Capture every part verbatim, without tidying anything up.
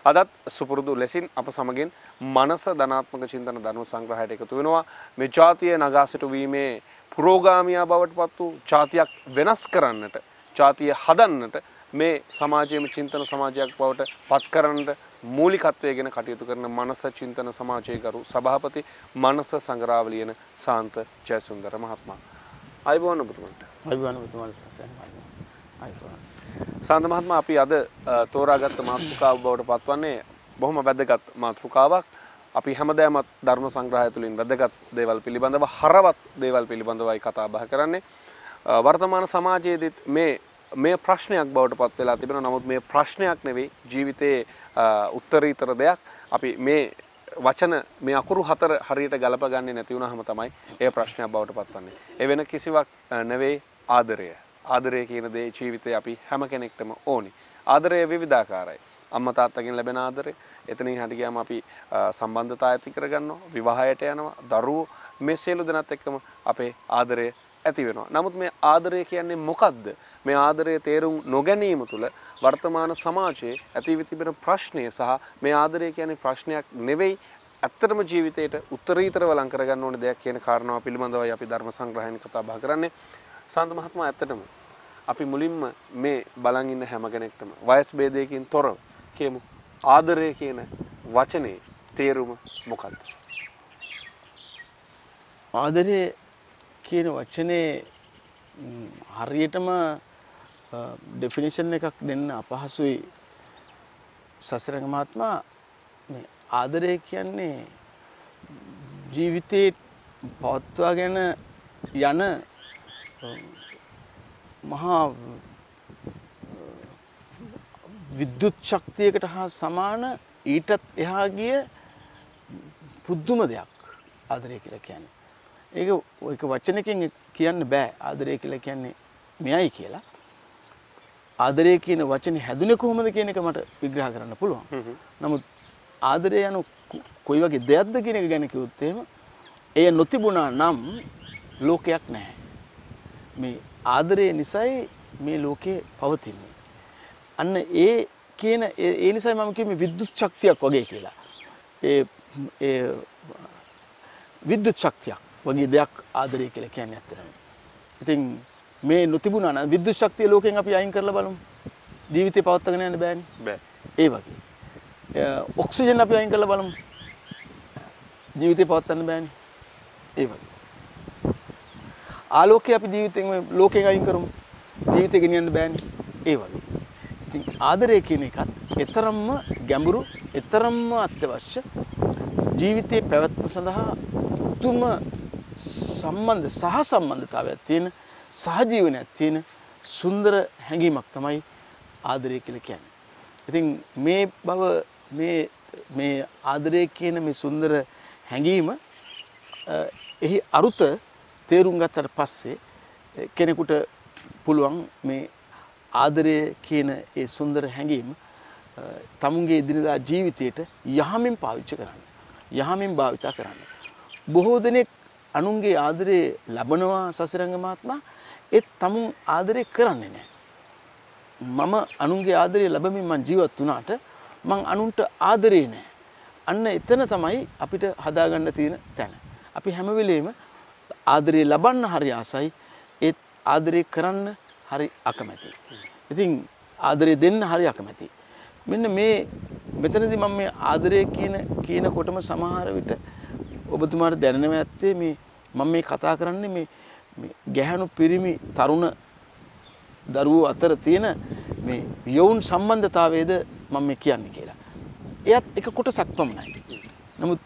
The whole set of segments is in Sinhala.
අදත් සුපුරුදු ලෙසින් අප සමගින් මනස ධනාත්මක චින්තන ධර්ම සංග්‍රහයට එකතු වෙනවා. මේ ජාතිය නගා සිටුවීමේ පුරෝගාමියා බවට පත් වූ ජාතියක් වෙනස් කරන්නට, ජාතිය හදන්නට, මේ සමාජයේම චින්තන සමාජයක් බවට පත් කරන්නට මූලිකත්වයේගෙන කටයුතු කරන මනස චින්තන සමාජයේ ගරු සභාපති මනස සංග්‍රහවලියන සාන්ත ජයසුන්දර මහත්මයා. අයබෝන ඔබතුමන්ට. අයබෝන ඔබතුමාට සසන. අයබෝන. සාන්ත මහත්මයා, අපි අද තෝරාගත්ත මාතෘකාව බවට පත්වන්නේ බොහොම වැදගත් මාතෘකාවක්. අපි හැමදාම ධර්ම සංග්‍රහය තුළින් වැදගත් දේවල් පිළිබඳව, හරවත් දේවල් පිළිබඳවයි කතා බහ කරන්නේ. වර්තමාන සමාජයේදීත් මේ මේ ප්‍රශ්නයක් බවට පත් වෙලා තිබෙනවා. නමුත් මේ ප්‍රශ්නයක් නෙවෙයි, ජීවිතයේ උත්තරීතර දෙයක්. අපි මේ වචන මේ අකුරු හතර හරියට ගලප ගන්නේ නැති වුනහම තමයි ඒ ප්‍රශ්නයක් බවට පත්වන්නේ. ඒ වෙන කිසිවක් නෙවෙයි, ආදරය. ආදරය කියන දේ ජීවිතේ අපි හැම කෙනෙක්ටම ඕනි. ආදරය විවිධාකාරයි. අම්මා තාත්තගෙන් ලැබෙන ආදරය, එතනින් හට ගියාම අපි සම්බන්ධතා ඇති කරගන්නවා, විවාහයට යනවා, දරුවෝ, මේ සියලු දෙනාත් එක්කම අපේ ආදරය ඇති වෙනවා. නමුත් මේ ආදරය කියන්නේ මොකක්ද? මේ ආදරයේ තේරුම් නොගැනීම තුළ වර්තමාන සමාජයේ ඇති වී තිබෙන ප්‍රශ්නය සහ මේ ආදරය කියන්නේ ප්‍රශ්නයක් නෙවෙයි, ඇත්තටම ජීවිතයට උත්තරීතරව ලං කරගන්න ඕන දෙයක් කියන කාරණාව පිළිබඳවයි අපි ධර්ම සංග්‍රහයෙන් කතා බහ කරන්නේ. සාන්ත මහත්මයා, ඇත්තටම අපි මුලින්ම මේ බලන් ඉන්න හැම කෙනෙක්ටම වයස් ભેදයකින් තොරව කියමු, ආදරය කියන වචනේ තේරුම මොකක්ද? ආදරය කියන වචනේ හරියටම ඩෙෆිනිෂන් එකක් දෙන්න අපහසුයි සසරංග මහත්මයා. මේ ආදරය කියන්නේ ජීවිතේ පවත්වාගෙන යන මහා විද්‍යුත් ශක්තියකට හා සමාන, ඊටත් එහා ගිය පුදුම දෙයක් ආදරය කියලා කියන්නේ. ඒක ඒක වචනකින් කියන්න බෑ ආදරය කියලා කියන්නේ මෙයයි කියලා. ආදරය කියන වචනේ හැදුනේ කොහොමද කියන එක මට විග්‍රහ කරන්න පුළුවන්. නමුත් ආදරය යන කොයි වගේ දෙයක්ද කියන එක ගැන කිව්වොත් එහෙම, එය නොතිබුණා නම් ලෝකයක් නැහැ. මේ ආදරය නිසායි මේ ලෝකේ පවතින්නේ. අන්න ඒ කියන ඒ නිසායි මම කියන්නේ විද්‍යුත් ශක්තියක් වගේ කියලා. ඒ ඒ විද්‍යුත් ශක්තියක් වගේ දෙයක් ආදරය කියලා කියන්නේ ඇත්තටම. ඉතින් මේ නොතිබුණා නම් විද්‍යුත් ශක්තිය ලෝකෙන් අපි අයින් කරලා බලමු. ජීවිතේ පවත්වාගෙන යන්න බෑනේ. බෑ. ඒ වගේ. ඔක්සිජන් අපි අයින් කරලා බලමු. ජීවිතේ පවත්වන්න බෑනේ. ඒ වගේ. ආලෝකය අපි ජීවිතෙන් ලෝකෙන් අයින් කරමු. ජීවිතේ ගෙනියන්න බෑනේ. ඒ වගේ. ඉතින් ආදරය කියන එකත් ඊතරම්ම ගැඹුරු, ඊතරම්ම අත්‍යවශ්‍ය, ජීවිතේ පැවැත්ම සඳහා උතුම් සම්බන්ධ සහ සම්බන්ධතාවයක් තියෙන, සහජීවනයක් තියෙන සුන්දර හැඟීමක් තමයි ආදරය කියලා කියන්නේ. ඉතින් මේ බව මේ මේ ආදරය කියන මේ සුන්දර හැඟීම එහි අරුත තේරුම් ගත්තට පස්සේ කෙනෙකුට පුළුවන් මේ ආදරය කියන ඒ සුන්දර හැඟීම තමුන්ගේ එදිනදා ජීවිතයට යහමින් පාවිච්චි කරන්න, යහමින් භාවිතා කරන්න. බොහෝ දෙනෙක් අනුන්ගේ ආදරේ ලබනවා සසරංග මහත්මයා, ඒ තමුන් ආදරේ කරන්නේ නැහැ. මම අනුන්ගේ ආදරේ ලැබමින් මං ජීවත් වුණාට මං අනුන්ට ආදරේ නැහැ. අන්න එතන තමයි අපිට හදාගන්න තියෙන තැන. අපි හැම වෙලෙම ආදරේ ලබන්න හරි ආසයි, ඒත් ආදරේ කරන්න හරි අකමැතියි. ඉතින් ආදරේ දෙන්න හරි අකමැතියි. මෙන්න මේ මෙතනදී මම මේ ආදරය කියන කියනකොටම සමහර විට ඔබතුමාට දැනෙනවා ඇත්තේ මේ මම මේ කතා කරන්නේ මේ මේ ගැහැණු පිරිමි තරුණ දරුවෝ අතර තියෙන මේ යෞන් සම්බන්ධතාවයේද මම මේ කියන්නේ කියලා. එයත් එක කොටසක් පමණයි. නමුත්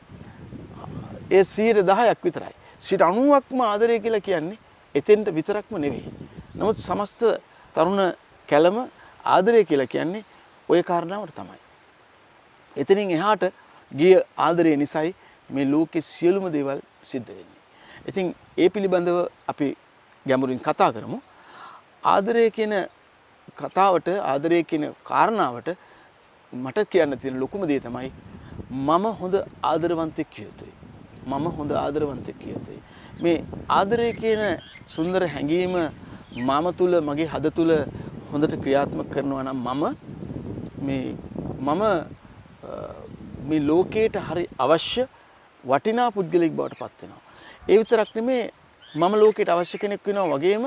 ඒ සියයට දහයක් විතරයි. සියයට අනූවක්ම ආදරය කියලා කියන්නේ එතෙන්ට විතරක්ම නෙවෙයි. නමුත් සමස්ත තරුණ කැලම ආදරය කියලා කියන්නේ ওই කාරණාවට තමයි. එතනින් එහාට ගිය ආදරය නිසායි මේ ලෝකේ සියලුම දේවල් සිද්ධ වෙන්නේ. ඉතින් ඒ පිළිබඳව අපි ගැඹුරින් කතා කරමු. ආදරය කියන කතාවට, ආදරය කියන කාරණාවට මට කියන්න තියෙන ලොකුම දේ තමයි මම හොඳ ආදරවන්තෙක් කිය යුතුයි. මම හොඳ ආදරවන්තෙක් කිය යුතුයි. මේ ආදරය කියන සුන්දර හැඟීම මම තුල, මගේ හද තුල හොඳට ක්‍රියාත්මක කරනවා නම් මම මේ මම මේ ලෝකයට හරි අවශ්‍ය වටිනා පුද්ගලෙක් බවට පත් වෙනවා. ඒ විතරක් නෙමේ මම ලෝකයට අවශ්‍ය කෙනෙක් වෙනවා වගේම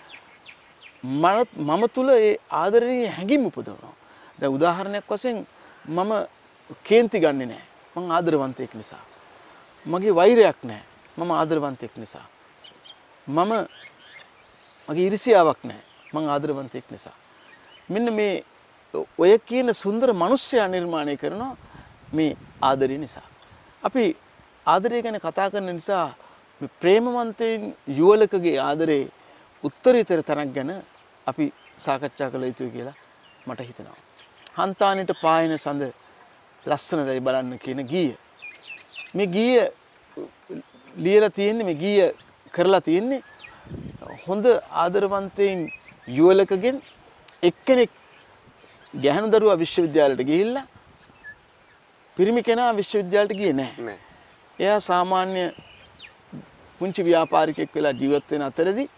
මම තුල ඒ ආදරණීය හැඟීම් උපදවනවා. දැන් උදාහරණයක් වශයෙන් මම කේන්ති ගන්නෙ නෑ. මං ආදරවන්තයෙක් නිසා. මගේ වෛරයක් නෑ. මම ආදරවන්තයෙක් නිසා. මම මගේ ඊර්ෂ්‍යාවක් නෑ. මං ආදරවන්තයෙක් නිසා. මෙන්න මේ ඔය කියන සුන්දර මිනිස්සයා නිර්මාණය කරනවා මේ ආදරය නිසා. අපි ආදරය ගැන කතා කරන නිසා මේ ප්‍රේමවන්තයින් යුවලකගේ ආදරේ උත්තරීතර තැනක් ගැන අපි සාකච්ඡා කළ යුතුයි කියලා මට හිතෙනවා. හන්තානෙට පායන සඳ ලස්සනදයි බලන්න කියන ගීය. මේ ගීය ලියලා තියෙන්නේ මේ ගීය කරලා තියෙන්නේ හොඳ ආදරවන්තයින් යුවලකගෙන් එක්කෙනෙක් ගැහණු දරුවා විශ්වවිද්‍යාලයට ගිහිල්ලා පිරිමි කෙනා විශ්වවිද්‍යාලයට ගියේ නැහැ. එයා සාමාන්‍ය පුංචි ව්‍යාපාරිකයෙක් වෙලා ජීවත් වෙන අතරදී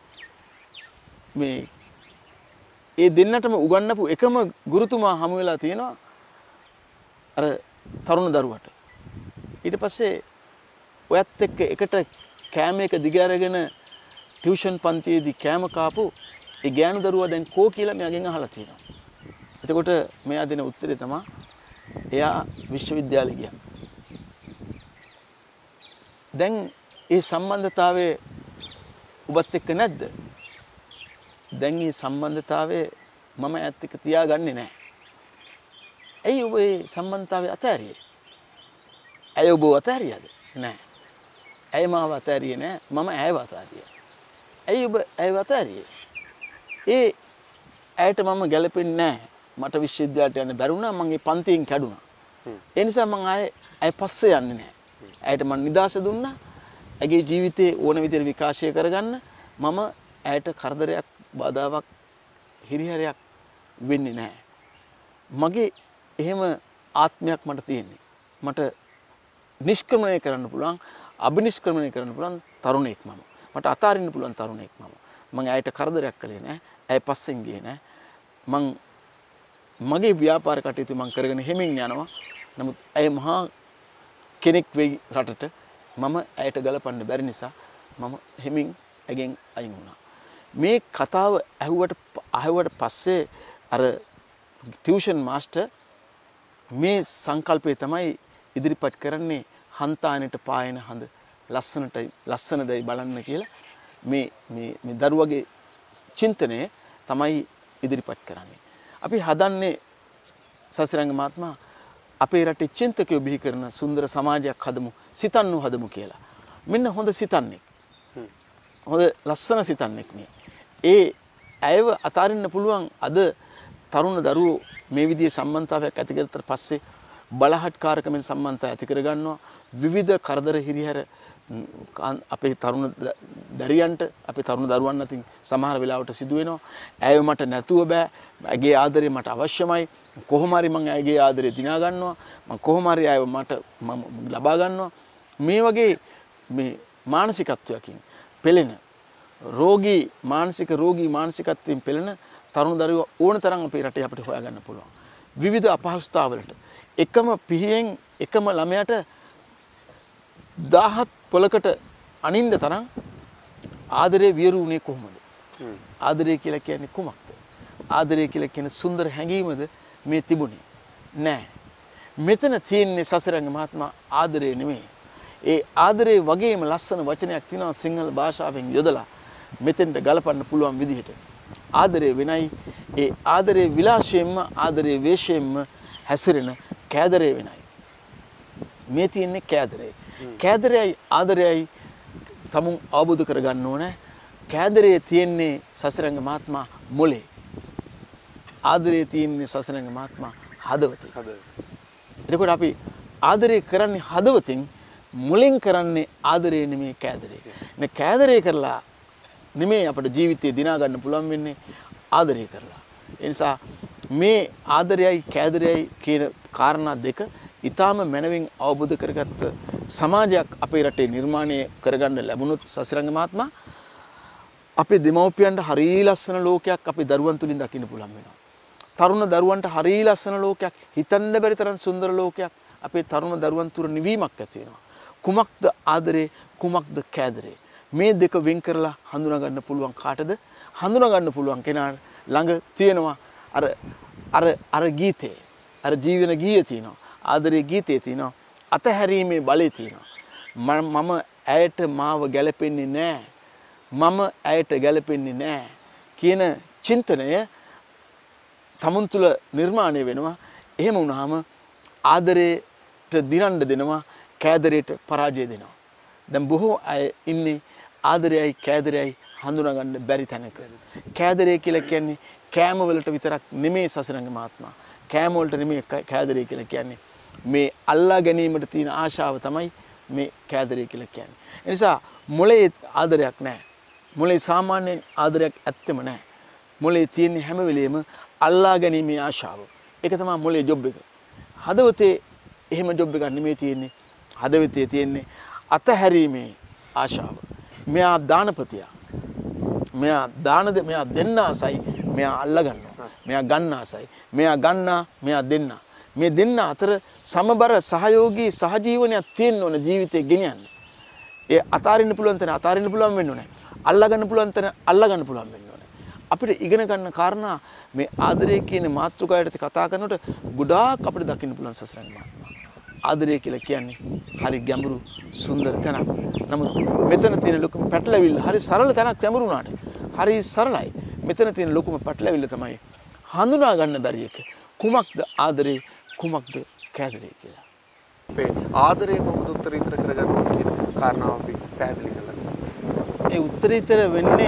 මේ ඒ දෙන්නටම උගන්වපු එකම ගුරුතුමා හමු වෙලා තියෙනවා අර තරුණ දරුවට. ඊට පස්සේ ඔයත් එක්ක එකට කෑම එක දිග අරගෙන ටියුෂන් පන්තියේදී කෑම කාපු ඒ ගෑනු දරුවා දැන් කෝ කියලා මෙයාගෙන් අහලා තියෙනවා. එතකොට මෙයා දෙන උත්තරේ තමයි එයා විශ්වවිද්‍යාලේ ගියා. දැන් ඒ සම්බන්ධතාවය ඔබත් එක්ක නැද්ද? දැන් මේ සම්බන්ධතාවය මම ඈත් එක්ක තියාගන්නේ නැහැ. ඇයි ඔබ මේ සම්බන්ධතාවය අතෑරියේ? ඇයි ඔබ අතෑරියද? නැහැ. ඇයි මාව අතෑරියේ නැහැ? මම ඇයව අතෑරියා. ඇයි ඔබ ඇයව අතෑරියේ? ඒ ඇයට මම ගැලපෙන්නේ නැහැ. මට විශ්වවිද්‍යාලයට යන්න බැරි වුණා. මම ඒ පන්තියෙන් කැඩුනා. ඒ නිසා මම ආයේ ඇය පස්සේ යන්නේ නැහැ. ඇයට මම නිදාස දුන්නා. ඇගේ ජීවිතේ ඕන විදිහට විකාශය කරගන්න මම ඇයට කරදරයක් බාධාවක් හිරිහැරයක් වෙන්නේ නැහැ. මගේ එහෙම ආත්මයක් මට තියෙන්නේ. මට නිෂ්ක්‍රමණය කරන්න පුළුවන්, අබිනිෂ්ක්‍රමණය කරන්න පුළුවන් තරුණයෙක් මම. මට අතාරින්න පුළුවන් තරුණයෙක් මම. මම ඇයට කරදරයක් කළේ නැහැ. ඇය පස්සෙන් ගියේ නැහැ. මං මගේ ව්‍යාපාර කටයුතු මං කරගෙන හැමින් යනවා. නමුත් ඇය මහා කෙනෙක් වෙයි රටට. මම ඇයට ගලපන්න බැරි නිසා මම හැමින් ඇගෙන් අයින් වුණා. මේ කතාව ඇහුවට අහුවට පස්සේ අර ටියුෂන් මාස්ටර් මේ සංකල්පය තමයි ඉදිරිපත් කරන්නේ හන්තානෙට පායන හඳ ලස්සනටයි ලස්සනදයි බලන්න කියලා මේ මේ මේ දරුවගේ චින්තනය තමයි ඉදිරිපත් කරන්නේ. අපි හදන්නේ සසිරංග මහත්මයා අපේ රටේ චින්තකයෝ බිහි කරන සුන්දර සමාජයක් හදමු, සිතන්නු හදමු කියලා. මෙන්න හොඳ සිතන්නේ. හොඳ ලස්සන සිතන්නේ මේ. ඒ ඇයව අතාරින්න පුළුවන් අද තරුණ දරුවෝ මේ විදිහේ සම්බන්ධතාවයක් ඇති කරතර පස්සේ බලහත්කාරකමෙන් සම්බන්ධතාවය ඇති කර ගන්නවා. විවිධ කරදර හිරිහැර අපේ තරුණ දරියන්ට අපේ තරුණ දරුවන් අතින් සමහර වෙලාවට සිදු වෙනවා. ඇයව මට නැතුව බෑ. ඇගේ ආදරය මට අවශ්‍යමයි. කොහොම හරි මම ඇගේ ආදරය දිනා ගන්නවා. මම කොහොම හරි ඇයව මට මම ලබා ගන්නවා. මේ වගේ මේ මානසිකත්වයකින් පෙළෙන රෝගී මානසික රෝගී මානසිකත්වයෙන් පෙළෙන තරුණ දරුවෝ ඕන තරම් අපේ රටේ අපිට හොයාගන්න පුළුවන්. විවිධ අපහසුතාවලට එකම පිහියෙන් එකම ළමයට දහහත් පොලකට අනින්න තරම් ආදරේ වියරු උනේ කොහොමද? ආදරය කියලා කියන්නේ කුමක්ද? ආදරය කියලා කියන සුන්දර හැඟීමද මේ තිබුණේ? නෑ. මෙතන තියෙන්නේ සසරංග මහත්මයා ආදරය නෙමෙයි. ඒ ආදරේ වගේම ලස්සන වචනයක් තියෙනවා සිංහල භාෂාවෙන් යොදලා මෙතෙන්ට ගලපන්න පුළුවන් විදිහට. ආදරය වෙනයි. ඒ ආදරේ විලාශයෙන්ම ආදරේ වේශයෙන්ම හැසිරෙන කෑදරේ වෙනයි. මේ තියෙන්නේ කෑදරේ. කෑදරයයි ආදරයයි තමුන් අවබෝධ කරගන්න ඕනේ. කෑදරේ තියෙන්නේ සසරංග මහත්මයා මොලේ. ආදරේ තියෙන්නේ සසරංග මහත්මයා හදවතේ. එතකොට අපි ආදරේ කරන්නේ හදවතින්, මුලින් කරන්නේ ආදරේ නෙමෙයි කෑදරේ. නේ කෑදරේ කරලා නෙමෙයි අපේ ජීවිතේ දිනා ගන්න පුළුවන් වෙන්නේ ආදරේ කරලා. ඒ නිසා මේ ආදරයයි කෑදරයයි කියන කාරණා දෙක ඊටාම මනවින් අවබෝධ කරගත්ත සමාජයක් අපේ රටේ නිර්මාණය කරගන්න ලැබුණොත් සසිරංග මහත්මයා අපේ දෙමව්පියන්ට හරිය ලස්සන ලෝකයක් අපේ දරුවන් තුලින් දකින්න පුළුවන් වෙනවා. තරුණ දරුවන්ට හරිය ලස්සන ලෝකයක්, හිතන්න බැරි තරම් සුන්දර ලෝකයක් අපේ තරුණ දරුවන් තුර නිවීමක් ඇති වෙනවා. කුමක්ද ආදරේ, කුමක්ද කෑදරේ? මේ දෙක වෙන් කරලා හඳුනා ගන්න පුළුවන් කාටද? හඳුනා ගන්න පුළුවන් කෙනාට ළඟ තියෙනවා අර අර අර ගීතේ, අර ජීවන ගීය තියෙනවා, ආදරේ ගීතේ තියෙනවා, අතහැරීමේ බලය තියෙනවා. මම ඇයට මාව ගැලපෙන්නේ නැහැ, මම ඇයට ගැලපෙන්නේ නැහැ කියන චින්තනය තමුන් තුළ නිර්මාණය වෙනවා. එහෙම වුණාම ආදරයට දිරන්න දෙනවා, කෑදරයට පරාජය දෙනවා. දැන් බොහෝ අය ඉන්නේ ආදරයයි කෑදරයයි හඳුනා ගන්න බැරි තැනක. කෑදරය කියලා කියන්නේ කෑම වලට විතරක් නෙමෙයි සසරංග මහත්මයා. කෑම වලට නෙමෙයි කෑදරය කියලා කියන්නේ. මේ අල්ලා ගැනීමට තියෙන ආශාව තමයි මේ කෑදරය කියලා කියන්නේ. ඒ නිසා මොලේ ආදරයක් නැහැ. මොලේ සාමාන්‍යයෙන් ආදරයක් ඇත්තෙම නැහැ. මොලේ තියෙන හැම වෙලෙම අල්ලා ගැනීමේ ආශාව. ඒක තමයි මොලේ ජොබ් එක. හදවතේ එහෙම ජොබ් එකක් නෙමෙයි තියෙන්නේ. හදවතේ තියෙන්නේ අතහැරීමේ ආශාව. මෙයා දානපතියා. මෙයා දාන මෙයා දෙන්න ආසයි, මෙයා අල්ලා ගන්නවා. මෙයා ගන්න ආසයි. මෙයා ගන්නා, මෙයා දෙන්න. මේ දෙන්න අතර සමබර සහයෝගී සහජීවනයක් තියෙන්න ඕන ජීවිතේ ගෙනියන්න. ඒ අතාරින්න පුළුවන් තැන අතාරින්න පුළුවන් වෙන්න ඕනේ. අල්ලා ගන්න පුළුවන් තැන අල්ලා ගන්න පුළුවන් වෙන්න ඕනේ. අපිට ඉගෙන ගන්න කාරණා මේ ආදරය කියන මාතෘකාවට කතා කරනකොට ගොඩාක් අපිට දකින්න පුළුවන් සසරන් මහත්මයා. ආදරය කියලා කියන්නේ හරි ගැඹුරු සුන්දර තැනක්. නමුත් මෙතන තියෙන ලොකුම පැටලවිල්ල හරි සරල තැනක් ගැඹුරු වුණාට හරි සරලයි. මෙතන තියෙන ලොකුම පැටලවිල්ල තමයි හඳුනා ගන්න බැරි එක. කුමක්ද ආදරේ, කුමක්ද කෑදරේ කියලා. අපේ ආදරේ කොහොමද උත්තරීතර කරගන්න කියන කාරණාව අපි පැහැදිලි කළා. ඒ උත්තරීතර වෙන්නේ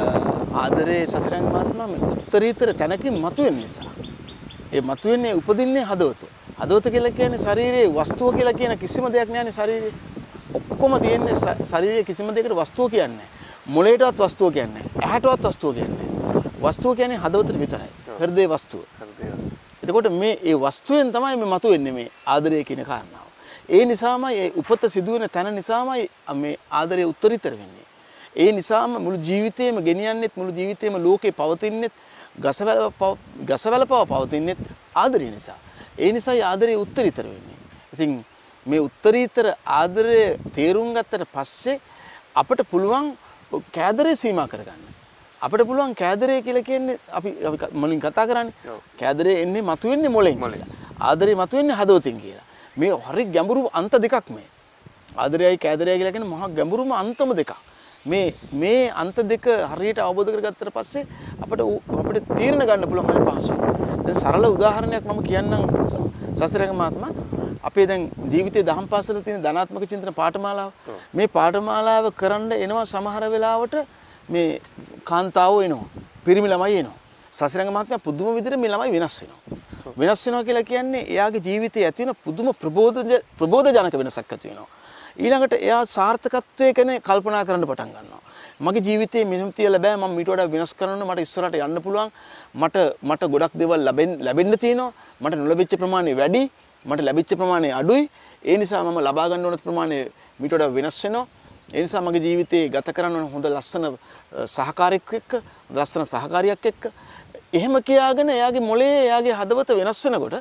ආදරේ සසරංග මහත්මයා මේ උත්තරීතර තැනකින් මතුවෙන නිසා. ඒ මතුවෙන්නේ උපදින්නේ හදවත. හදවත කියලා කියන්නේ ශරීරයේ වස්තුව කියලා කියන කිසිම දෙයක් නෑනේ ශරීරේ. ඔක්කොම තියෙන්නේ ශරීරයේ කිසිම දෙයකට වස්තුව කියන්නේ නෑ. මොළයටවත් වස්තුව කියන්නේ නෑ. ඇහැටවත් වස්තුව කියන්නේ නෑ. වස්තුව කියන්නේ හදවතට විතරයි. හෘදේ වස්තුව. එතකොට මේ ඒ වස්තුවෙන් තමයි මේ මතුවෙන්නේ මේ ආදරය කියන කාරණාව. ඒ නිසාමයි ඒ උපත සිදුවෙන තැන නිසාමයි මේ ආදරය උත්තරීතර වෙන්නේ. ඒ නිසාම මුළු ජීවිතේම ගෙනියන්නෙත් මුළු ජීවිතේම ලෝකේ පවතින්නෙත් ගසවැල ගසවැලපව පවතින්නෙත් ආදරය නිසා. ඒ නිසායි ආදරය උත්තරීතර වෙන්නේ. ඉතින් මේ උත්තරීතර ආදරය තේරුම් ගත්තට පස්සේ අපිට පුළුවන් කෑදරේ සීමා කරගන්න. අපිට පුළුවන් කෑදරේ කියලා කියන්නේ අපි මුලින් කතා කරන්නේ. කෑදරේ එන්නේ මතුවෙන්නේ මොලෙන්. ආදරේ මතුවෙන්නේ හදවතින් කියලා. මේ හරි ගැඹුරු අන්ත දෙකක් මේ. ආදරයයි කෑදරයයි කියලා කියන්නේ මහා ගැඹුරුම අන්තම දෙකක්. මේ මේ අන්ත දෙක හරියට අවබෝධ කරගත්තට පස්සේ අපිට අපිට තීරණ ගන්න පුළුවන් හරි පහසුයි. දැන් සරල උදාහරණයක් මම කියන්නම් සසරංග මහත්මයා. අපේ දැන් ජීවිතයේ දහම් පාසල තියෙන ධනාත්මක චින්තන පාඨමාලාව. මේ පාඨමාලාව කරන්න එනවා සමහර වෙලාවට මේ කාන්තාවෝ එනවා. පිරිමි ළමයි එනවා. සසරංග මහත්මයා පුදුම විදිහට මේ ළමයි වෙනස් වෙනවා. වෙනස් වෙනවා කියලා කියන්නේ එයාගේ ජීවිතයේ ඇති වෙන පුදුම ප්‍රබෝධ ප්‍රබෝධජනක වෙනසක් ඇති වෙනවා. ඊළඟට එයා සාර්ථකත්වයේ ගැන කල්පනා කරන්න පටන් ගන්නවා. මගේ ජීවිතේ මෙහෙම තියලා බෑ, මම ඊට වඩා වෙනස් කරන්න, මට ඉස්සරහට යන්න පුළුවන්, මට මට ගොඩක් දේවල් ලැබෙන්න ලැබෙන්න තියෙනවා, මට නොලැබිච්ච ප්‍රමාණය වැඩි, මට ලැබිච්ච ප්‍රමාණය අඩුයි. ඒ නිසා මම ලබා ගන්න ඕන ප්‍රමාණය ඊට වඩා වෙනස් වෙනවා. ඒ නිසා මගේ ජීවිතේ ගත කරන්න ඕන හොඳ ලස්සන සහකාරියෙක් එක්ක, ලස්සන සහකාරියක් එක්ක. එහෙම කියාගෙන එයාගේ මොලේ, එයාගේ හදවත වෙනස් වෙනකොට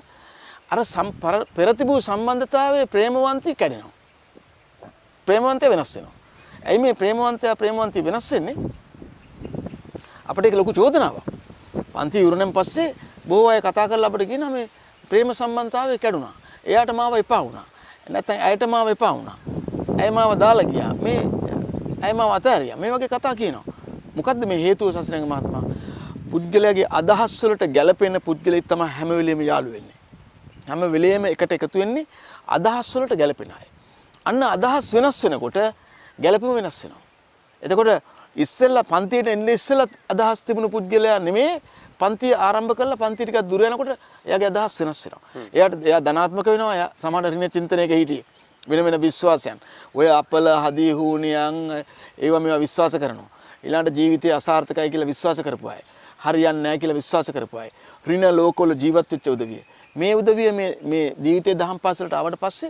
අර පෙර තිබූ සම්බන්ධතාවයේ ප්‍රේමවන්තී කැඩෙනවා. ප්‍රේමවන්තය වෙනස් වෙනවා. ඇයි මේ ප්‍රේමවන්තයා ප්‍රේමවන්තී වෙනස් වෙන්නේ? අපිට ඒක ලොකු චෝදනාවක්. පන්ති ඉවරණයෙන් පස්සේ බොහෝ අය කතා කරලා අපිට කියනවා මේ ප්‍රේම සම්බන්ධතාවය කැඩුනා. එයාට මාව එපා වුණා. නැත්නම් ඇයට මාව එපා වුණා. ඇය මාව දාලා ගියා. මේ ඇය මාව අතහැරියා. මේ වගේ කතා කියනවා. මොකද්ද මේ හේතුව සසරංග මහත්මයා? පුද්ගලයාගේ අදහස් වලට ගැළපෙන පුද්ගලෙක් තමයි හැම වෙලෙම යාළු වෙන්නේ. හැම වෙලෙම එකට එකතු වෙන්නේ අදහස් වලට ගැළපෙන අය. අන්න අදහස් වෙනස් වෙනකොට ගැළපෙම වෙනස් වෙනවා. එතකොට ඉස්සෙල්ලා පන්තියට එන්නේ ඉස්සෙල්ලා අදහස් තිබුණු පුද්ගලයා නෙමෙයි පන්තිය ආරම්භ කරලා පන්ති ටිකක් දුර යනකොට එයාගේ අදහස් වෙනස් වෙනවා. එයාට එයා ධනාත්මක වෙනවා. එයා සමාන ඍණ චින්තනයක හිටියේ. වෙන වෙන විශ්වාසයන්. ඔය අපල හදී හූනියන් ඒවා මේවා විශ්වාස කරනවා. ඊළඟට ජීවිතය අසාර්ථකයි කියලා විශ්වාස කරපු අය. හරියන්නේ නැහැ කියලා විශ්වාස කරපු අය. ඍණ ලෝකවල ජීවත් වෙච්ච උදවිය. මේ උදවිය මේ මේ ජීවිතයේ දහම් පාසලට ආවට පස්සේ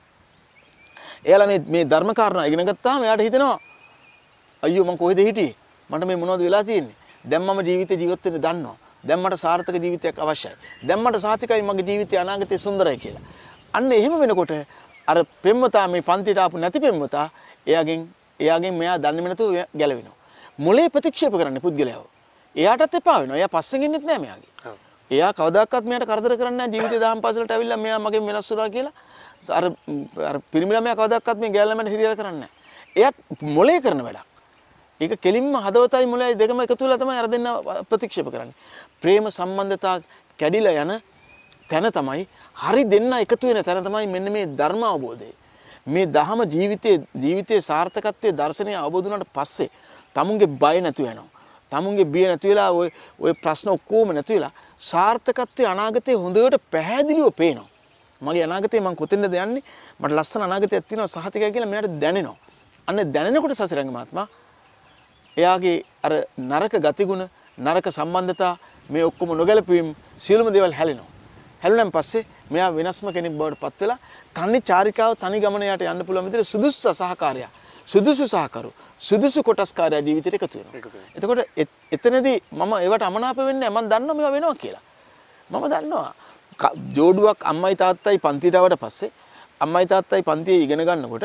එයාලා මේ මේ ධර්ම කාරණා ඉගෙන ගත්තාම එයාට හිතෙනවා අයියෝ මම කොහෙද හිටියේ? මට මේ මොනවද වෙලා තියෙන්නේ? දැන් මම ජීවිතේ ජීවත් වෙන්න දන්නවා. දැන් මට සාර්ථක ජීවිතයක් අවශ්‍යයි. දැන් මට සාතිකයි මගේ ජීවිතය අනාගතේ සුන්දරයි කියලා. අන්න එහෙම වෙනකොට අර පෙම්වතා මේ පන්තියට ආපු නැති පෙම්වතා එයාගෙන් එයාගෙන් මෙයා දන්නේම නැතුව ගැලවෙනවා. මොලේ ප්‍රතික්ෂේප කරන්නේ පුද්ගලයාව. එයාටත් එපා වෙනවා. එයා පස්සෙන් ඉන්නෙත් නෑ මෙයාගේ. එයා කවදාකවත් මෙයාට කරදර කරන්නේ නැහැ ජීවිතේ දහම් පාසලට ඇවිල්ලා මෙයා මගෙන් වෙනස් වුණා කියලා. අර අර පිරිමි ළමයා කවදාකවත් මේ ගෑල් ළමයාට හිරියර කරන්නේ නැහැ. එයා මොලේ කරන වැඩක්. ඒක කෙලින්ම හදවතයි මොලේයි දෙකම එකතු වෙලා තමයි අර දෙන්න ප්‍රතික්ෂේප කරන්නේ. ප්‍රේම සම්බන්ධතා කැඩිලා යන තැන තමයි හරි දෙන්න එකතු වෙන තැන තමයි මෙන්න මේ ධර්ම අවබෝධය. මේ දහම ජීවිතයේ ජීවිතයේ සාර්ථකත්වයේ දර්ශනය අවබෝධ වුණාට පස්සේ තමුන්ගේ බය නැතු වෙනවා. තමුන්ගේ බිය නැති වෙලා ඔය ඔය ප්‍රශ්න ඔක්කොම නැති වෙලා සාර්ථකත්වයේ අනාගතේ හොඳට පැහැදිලිව පේනවා. මගේ අනාගතේ මම කොතෙන්ද යන්නේ? මට ලස්සන අනාගතයක් තියෙනවා සහතිකයි කියලා මෙයාට දැනෙනවා. අන්න දැනෙනකොට සසරංග මහත්මයා එයාගේ අර නරක ගතිගුණ නරක සම්බන්ධතා මේ ඔක්කොම නොගැලපීම් සියලුම දේවල් හැලෙනවා. හැලුණාන් පස්සේ මෙයා වෙනස්ම කෙනෙක් බවට පත් වෙලා තනි චාරිකාව තනි ගමන යට යන්න පුළුවන් විදිහට සුදුසු සහකාරය සුදුසු සහකරු සුදුසු කොටස්කාරය ජීවිතේට එකතු වෙනවා. එතකොට එතනදී මම ඒවට අමනාප වෙන්නේ නැහැ. මම දන්නවා මේවා වෙනවා කියලා. මම දන්නවා ජෝඩුවක් අම්මයි තාත්තයි පන්තියට ආවට පස්සේ අම්මයි තාත්තයි පන්තියේ ඉගෙන ගන්නකොට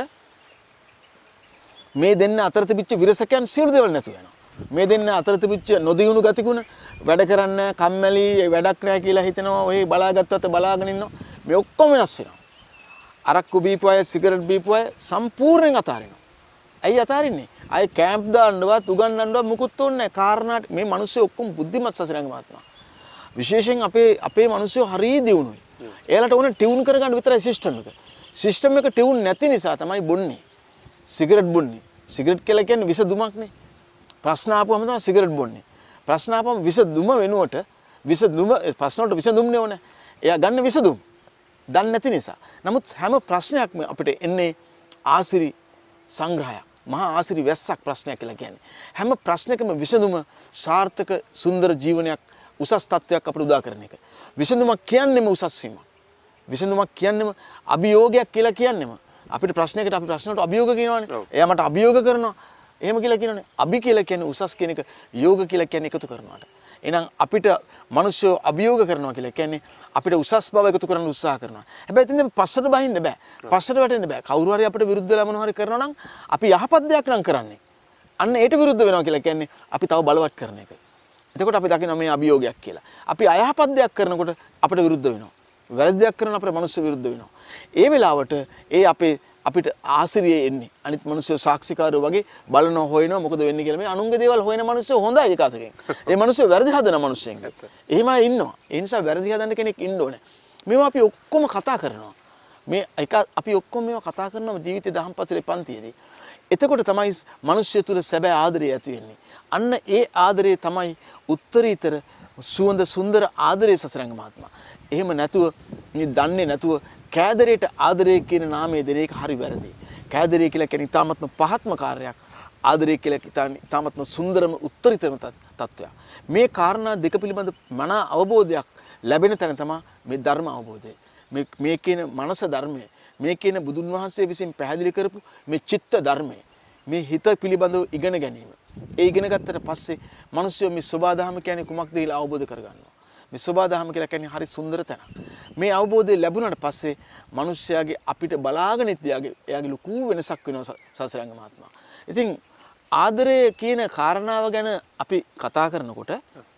මේ දෙන්න අතර තිබිච්ච විරසකයන් සියලු දේවල් නැතු වෙනවා. මේ දෙන්න අතර තිබිච්ච නොදියුණු ගතිගුණ වැඩ කරන්නේ කම්මැලි වැඩක් නැහැ කියලා හිතනවා. ඔය බලාගත්තත් බලාගෙන ඉන්නවා. මේ ඔක්කොම වෙනස් වෙනවා. අරක්කු බීපු අය සිගරට් බීපු අය සම්පූර්ණයෙන් අතාරිනවා. ඇයි අතාරින්නේ? අය කැම්ප් දාන්නවත් උගන්වන්නවත් මුකුත් ඕනේ නැහැ. කාරණාට මේ මිනිස්සු ඔක්කොම බුද්ධිමත් සසරංග මහත්මයා. විශේෂයෙන් අපේ අපේ මිනිස්සු හරිය දියුණුයි. එයාලට ඕන ටියුන් කරගන්න විතරයි සිස්ටම් එක. සිස්ටම් එක ටියුන් නැති නිසා තමයි බොන්නේ. සිගරට් බොන්නේ. සිගරට් කියලා කියන්නේ විස දුමක්නේ. ප්‍රශ්න ආපුවම තමයි සිගරට් බොන්නේ. ප්‍රශ්න ආපුවම විස දුම වෙනුවට විස දුම ප්‍රශ්න වලට විස දුම්නේ ඕනේ. එයා ගන්න විස දුම්. දන්නේ නැති නිසා. නමුත් හැම ප්‍රශ්නයක්ම අපිට එන්නේ ආසිරි සංග්‍රහයක්. මහා ආසිරි වැස්සක් ප්‍රශ්නයක් කියලා කියන්නේ. හැම ප්‍රශ්නයකම විසඳුම සාර්ථක සුන්දර ජීවනයක් උසස් තත්වයක් අපිට උදා කරන එක. විසඳුමක් කියන්නේම උසස් වීමක්. විසඳුමක් කියන්නේම අභියෝගයක් කියලා කියන්නේම අපිට ප්‍රශ්නයකට අපි ප්‍රශ්නකට අභියෝග කියනවානේ. එයා මට අභියෝග කරනවා. එහෙම කියලා කියනවානේ. අභි කියලා කියන්නේ උසස් කියන එක, යෝග කියලා කියන්නේ එකතු කරනවාට. එහෙනම් අපිට මිනිස්සු අභියෝග කරනවා කියලා කියන්නේ අපිට උසස් බව එකතු කරන්න උත්සාහ කරනවා. හැබැයි ඉතින් පස්සට බහින්න බෑ. පස්සට වැටෙන්න බෑ. කවුරු හරි අපිට විරුද්ධ වෙලා මොනවා හරි කරනවා නම් අපි යහපත් දෙයක් නම් කරන්නේ. අන්න ඒට විරුද්ධ වෙනවා කියලා කියන්නේ අපි තව බලවත් කරන එක. එතකොට අපි දකිනවා මේ අභියෝගයක් කියලා. අපි අයහපත් දෙයක් කරනකොට අපිට විරුද්ධ වෙනවා. වැරදි දෙයක් කරන අපේ මිනිස්සු විරුද්ධ වෙනවා. ඒ වෙලාවට ඒ අපේ අපිට ආසිරියේ එන්නේ. අනිත් මිනිස්සු සාක්ෂිකාරයෝ වගේ බලනවා හොයනවා මොකද වෙන්නේ කියලා. මේ අනුන්ගේ දේවල් හොයන මිනිස්සු හොඳයි ඒකතකින්. ඒ මිනිස්සු වැරදි හදන මිනිස්සුන්. එහෙමයි ඉන්නවා. ඒ නිසා වැරදි හදන්න කෙනෙක් ඉන්න ඕනේ. මේවා අපි ඔක්කොම කතා කරනවා. මේ එක අපි ඔක්කොම මේවා කතා කරනවා ජීවිතේ දහම් පසලේ පන්තියේදී. එතකොට තමයි මිනිස්සු තුළ සැබෑ ආදරය ඇති වෙන්නේ. අන්න ඒ ආදරය තමයි උත්තරීතර සුවඳ සුන්දර ආදරයේ සසරංග මහත්මයා. එහෙම නැතුව මේ දන්නේ නැතුව කෑදරයට ආදරය කියන නාමය දෙන එක හරි වැරදි. කෑදරය කියලා කියන්නේ තාමත්ම පහත්ම කාර්යයක්. ආදරය කියලා කියන්නේ තාමත්ම සුන්දරම උත්තරීතරම තත්ත්වයක්. මේ කාරණා දෙක පිළිබඳ මනා අවබෝධයක් ලැබෙන තැන තමයි මේ ධර්ම අවබෝධය. මේ මේ කියන මනස ධර්මය. මේ කියන බුදුන් වහන්සේ විසින් පැහැදිලි කරපු මේ චිත්ත ධර්මය. මේ හිත පිළිබඳව ඉගෙන ගැනීම. ඒ ඉගෙන ගත්තට පස්සේ මිනිස්සු මේ සෝබාදහම කියන්නේ කුමක්ද කියලා අවබෝධ කරගන්නවා. මේ සෝබාදහම කියලා කියන්නේ හරි සුන්දර තැනක්. මේ අවබෝධය ලැබුණාට පස්සේ මිනිස්යාගේ අපිට බලාගෙන ඉතියාගේ එයාගේ ලොකු වෙනසක් වෙනවා සසරංග මහත්මයා. ඉතින් ආදරය කියන කාරණාව ගැන අපි කතා කරනකොට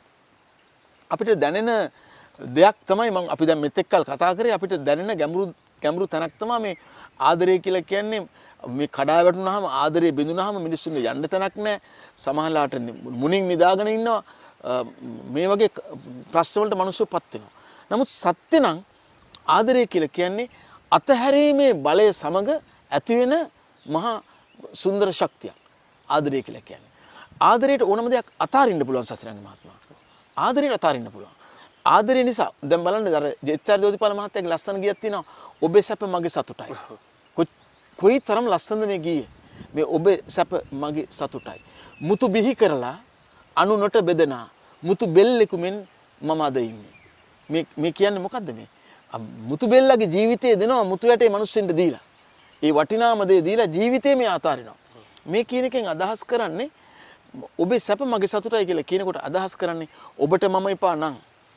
අපිට දැනෙන දෙයක් තමයි මම අපි දැන් මෙතෙක් කල් කතා කරේ අපිට දැනෙන ගැඹුරු ගැඹුරු තැනක් තමයි මේ ආදරය කියලා කියන්නේ මේ කඩා වැටුනහම ආදරේ බිඳුනහම මිනිස්සුන්ගේ යන්න තැනක් නැහැ. සමහරලාට මුණින් නිදාගෙන ඉන්නවා. මේ වගේ ප්‍රශ්න වලට මිනිස්සුපත් වෙනවා. නමුත් සත්‍ය නම් ආදරය කියලා කියන්නේ අතහැරීමේ බලය සමග ඇතිවෙන මහා සුන්දර ශක්තියක්. ආදරය කියලා කියන්නේ. ආදරයට ඕනම දෙයක් අතාරින්න පුළුවන් සසරංග මහත්මයා. ආදරයට අතාරින්න පුළුවන්. ආදරය නිසා දැන් බලන්න අර ජෙත්‍යාර ජෝතිපාල මහත්තයාගේ ලස්සන ගීයක් තියෙනවා. ඔබේ සැප මගේ සතුටයි. කොයි තරම් ලස්සනද මේ ගීය. මේ ඔබේ සැප මගේ සතුටයි. මුතු බිහි කරලා අනු නොට බෙදනා මුතු බෙල්ලෙකු මෙන් මම අද ඉන්නේ. මේ මේ කියන්නේ මොකද්ද මේ? මුතු බෙල්ලගේ ජීවිතය දෙනවා මුතු යටේ මිනිස්සුන්ට දීලා. ඒ වටිනාම දේ දීලා ජීවිතේ මේ අතාරිනවා. මේ කියන එකෙන් අදහස් කරන්නේ ඔබේ සැප මගේ සතුටයි කියලා කියනකොට අදහස් කරන්නේ ඔබට මම එපා නම්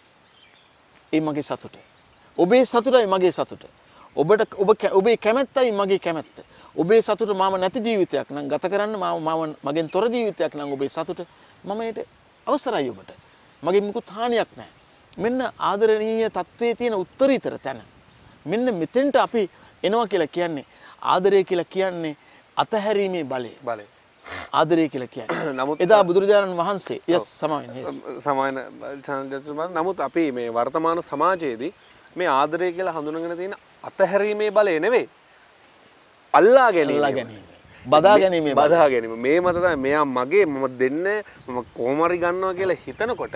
ඒ මගේ සතුට. ඔබේ සතුටයි මගේ සතුට. ඔබට ඔබ ඔබේ කැමැත්තයි මගේ කැමැත්ත. ඔබේ සතුට මම නැති ජීවිතයක් නම් ගත කරන්න මම මම මගෙන් තොර ජීවිතයක් නම් ඔබේ සතුට මම ඒට අවසරයි ඔබට. මගේ මුකුත් හානියක් නැහැ. මෙන්න ආදරණීය තත්වයේ තියෙන උත්තරීතර තැන. මෙන්න මෙතෙන්ට අපි එනවා කියලා කියන්නේ ආදරය කියලා කියන්නේ අතහැරීමේ බලය. බලය. ආදරය කියලා කියන්නේ. නමුත් එදා බුදුරජාණන් වහන්සේ යස් සමාවෙන් සමාන නමුත් අපි මේ වර්තමාන සමාජයේදී මේ ආදරය කියලා හඳුනගෙන තියෙන අතහැරීමේ බලය නෙවෙයි. අල්ලා ගැනීම. අල්ලා ගැනීම. බදා ගැනීම. බදා ගැනීම. මේ මත තමයි මෙයා මගේ මම දෙන්නේ මම කොහොමරි ගන්නවා කියලා හිතනකොට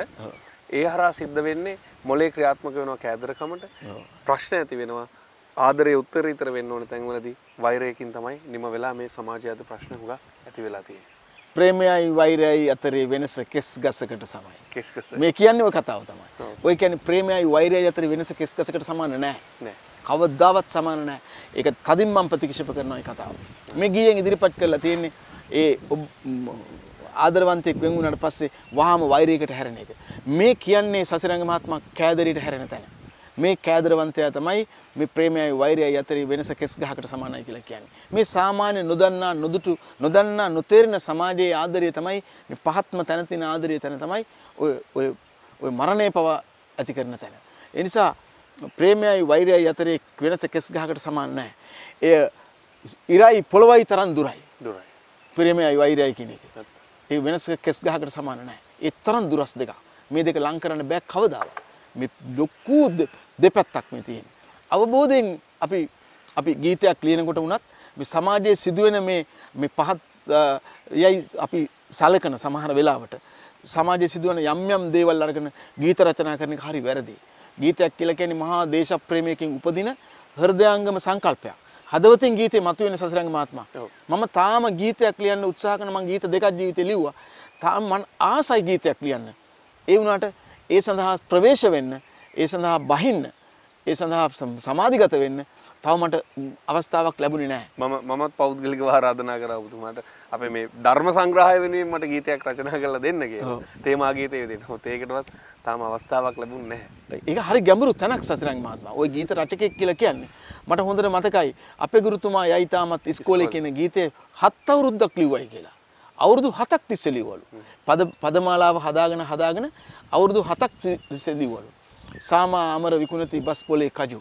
ඒ හරහා සිද්ධ වෙන්නේ මොලේ ක්‍රියාත්මක වෙනවා කෑදරකමට. ප්‍රශ්න ඇති වෙනවා. ආදරේ උත්තරීතර වෙන්න ඕන තැන්වලදී වෛරයකින් තමයි නිම වෙලා මේ සමාජය අද ප්‍රශ්න හුඟක් ඇති වෙලා තියෙන්නේ. ප්‍රේමයයි වෛරයයි අතරේ වෙනස කෙස් ගසකට සමයි. කෙස් ගස. මේ කියන්නේ ඔය කතාව තමයි. ඔය කියන්නේ ප්‍රේමයයි වෛරයයි අතරේ වෙනස කෙස් ගසකට සමාන නෑ. නෑ. කවදාවත් සමාන නෑ. ඒක කදින් මම ප්‍රතික්ෂේප කරනවා මේ කතාව. මේ ගීයෙන් ඉදිරිපත් කරලා තියෙන්නේ ඒ ආදරවන්තයෙක් වෙන් වුණාට පස්සේ වහාම වෛරයකට හැරෙන එක. මේ කියන්නේ සසිරංග මහත්මයා කෑදරයට හැරෙන තැන. මේ කෑදරවන්තයා තමයි මේ ප්‍රේමයයි වෛරයයි අතරේ වෙනස කෙස් ගහකට සමානයි කියලා කියන්නේ. මේ සාමාන්‍ය නොදන්නා නොදුටු නොදන්නා නොතේරෙන සමාජයේ ආදරය තමයි මේ පහත්ම තැන තියෙන ආදරය තැන තමයි ඔය ඔය ඔය මරණය පව ඇති කරන තැන. ඒ නිසා ප්‍රේමයයි වෛරයයි අතරේ වෙනස කෙස් ගහකට සමාන නැහැ. එය ඉරයි පොළොවයි තරම් දුරයි. දුරයි. ප්‍රේමයයි වෛරයයි කියන එක. ඒ වෙනස කෙස් ගහකට සමාන නැහැ. ඒ තරම් දුරස් දෙක. මේ දෙක ලං කරන්න බෑ කවදාවත්. මේ ලොකු දෙපැත්තක් මේ තියෙන. අවබෝධයෙන් අපි අපි ගීතයක් ලියනකොට වුණත් මේ සමාජයේ සිදුවෙන මේ මේ පහත් යයි අපි සලකන සමහර වෙලාවට සමාජයේ සිදුවන යම් යම් දේවල් අරගෙන ගීත රචනා කරන එක හරි වැරදි. ගීතයක් කියලා කියන්නේ මහා දේශප්‍රේමයකින් උපදින හෘදයාංගම සංකල්පයක්. හදවතින් ගීතේ මතුවෙන සසිරංග මහත්මයා. මම තාම ගීතයක් ලියන්න උත්සාහ කරන මම ගීත දෙකක් ජීවිතේ ලිව්වා. තාම මම ආසයි ගීතයක් ලියන්න. ඒ වුණාට ඒ සඳහා ප්‍රවේශ වෙන්න, ඒ සඳහා බහින්න, ඒ සඳහා සමාධිගත වෙන්න තව මට අවස්ථාවක් ලැබුණේ නැහැ. මම මමත් පෞද්ගලිකව ආරාධනා කරා ඔබතුමාට අපේ මේ ධර්ම සංග්‍රහය වෙනුවෙන් මට ගීතයක් රචනා කරලා දෙන්න කියලා. තේමා ගීතය දෙන්න. හොත් ඒකටවත් තාම අවස්ථාවක් ලැබුණේ නැහැ. ඒක හරි ගැඹුරු තැනක් සසිරංග මහත්මයා. ওই ගීත රචකයෙක් කියලා කියන්නේ මට හොඳට මතකයි අපේ ගුරුතුමා යයි තාමත් ඉස්කෝලේ කියන ගීතේ හත් අවුරුද්දක් ලිව්වයි කියලා. අවුරුදු හතක් තිස්සේ ලිව්වලු. පද පදමාලාව හදාගෙන හදාගෙන අවුරුදු හතක් තිස්සේ ලිව්වලු. සාමා අමර විකුණති බස් පොලේ කජු.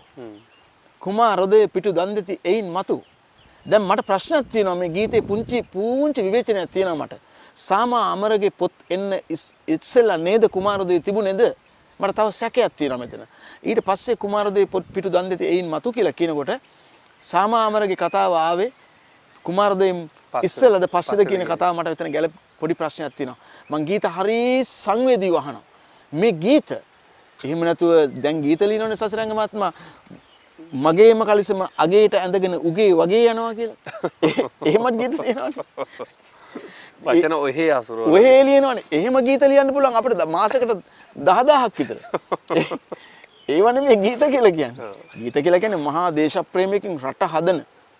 කුමා රොදේ පිටු දන් දෙති එයින් මතු. දැන් මට ප්‍රශ්නයක් තියෙනවා මේ ගීතේ පුංචි පුංචි විවේචනයක් තියෙනවා මට. සාමා අමරගේ පොත් එන්න ඉස්සෙල්ලා නේද කුමා රොදේ තිබුණේද? මට තව සැකයක් තියෙනවා මෙතන. ඊට පස්සේ කුමා රොදේ පොත් පිටු දන් දෙති එයින් මතු කියලා කියනකොට සාමා අමරගේ කතාව ආවේ කුමා රොදේ ඉස්සෙල්ලාද පස්සේද කියන කතාව මට මෙතන ගැල පොඩි ප්‍රශ්නයක් තියෙනවා. මං ගීත හරි සංවේදීව අහනවා. මේ ගීත එහෙම නැතුව දැන් ගීත ලියනෝනේ සසිරංග මහත්මයා මගේම කලිසම අගේට ඇඳගෙන උගේ වගේ යනවා කියලා. එහෙමත් ගීත තියෙනවනේ. වචන ඔහේ අසුර. ඔහේ ලියනවනේ. එහෙම ගීත ලියන්න පුළුවන් අපිට මාසෙකට දහදාහක් විතර. ඒව නෙමෙයි ගීත කියලා කියන්නේ. ගීත කියලා කියන්නේ මහා දේශප්‍රේමයකින් රට හදන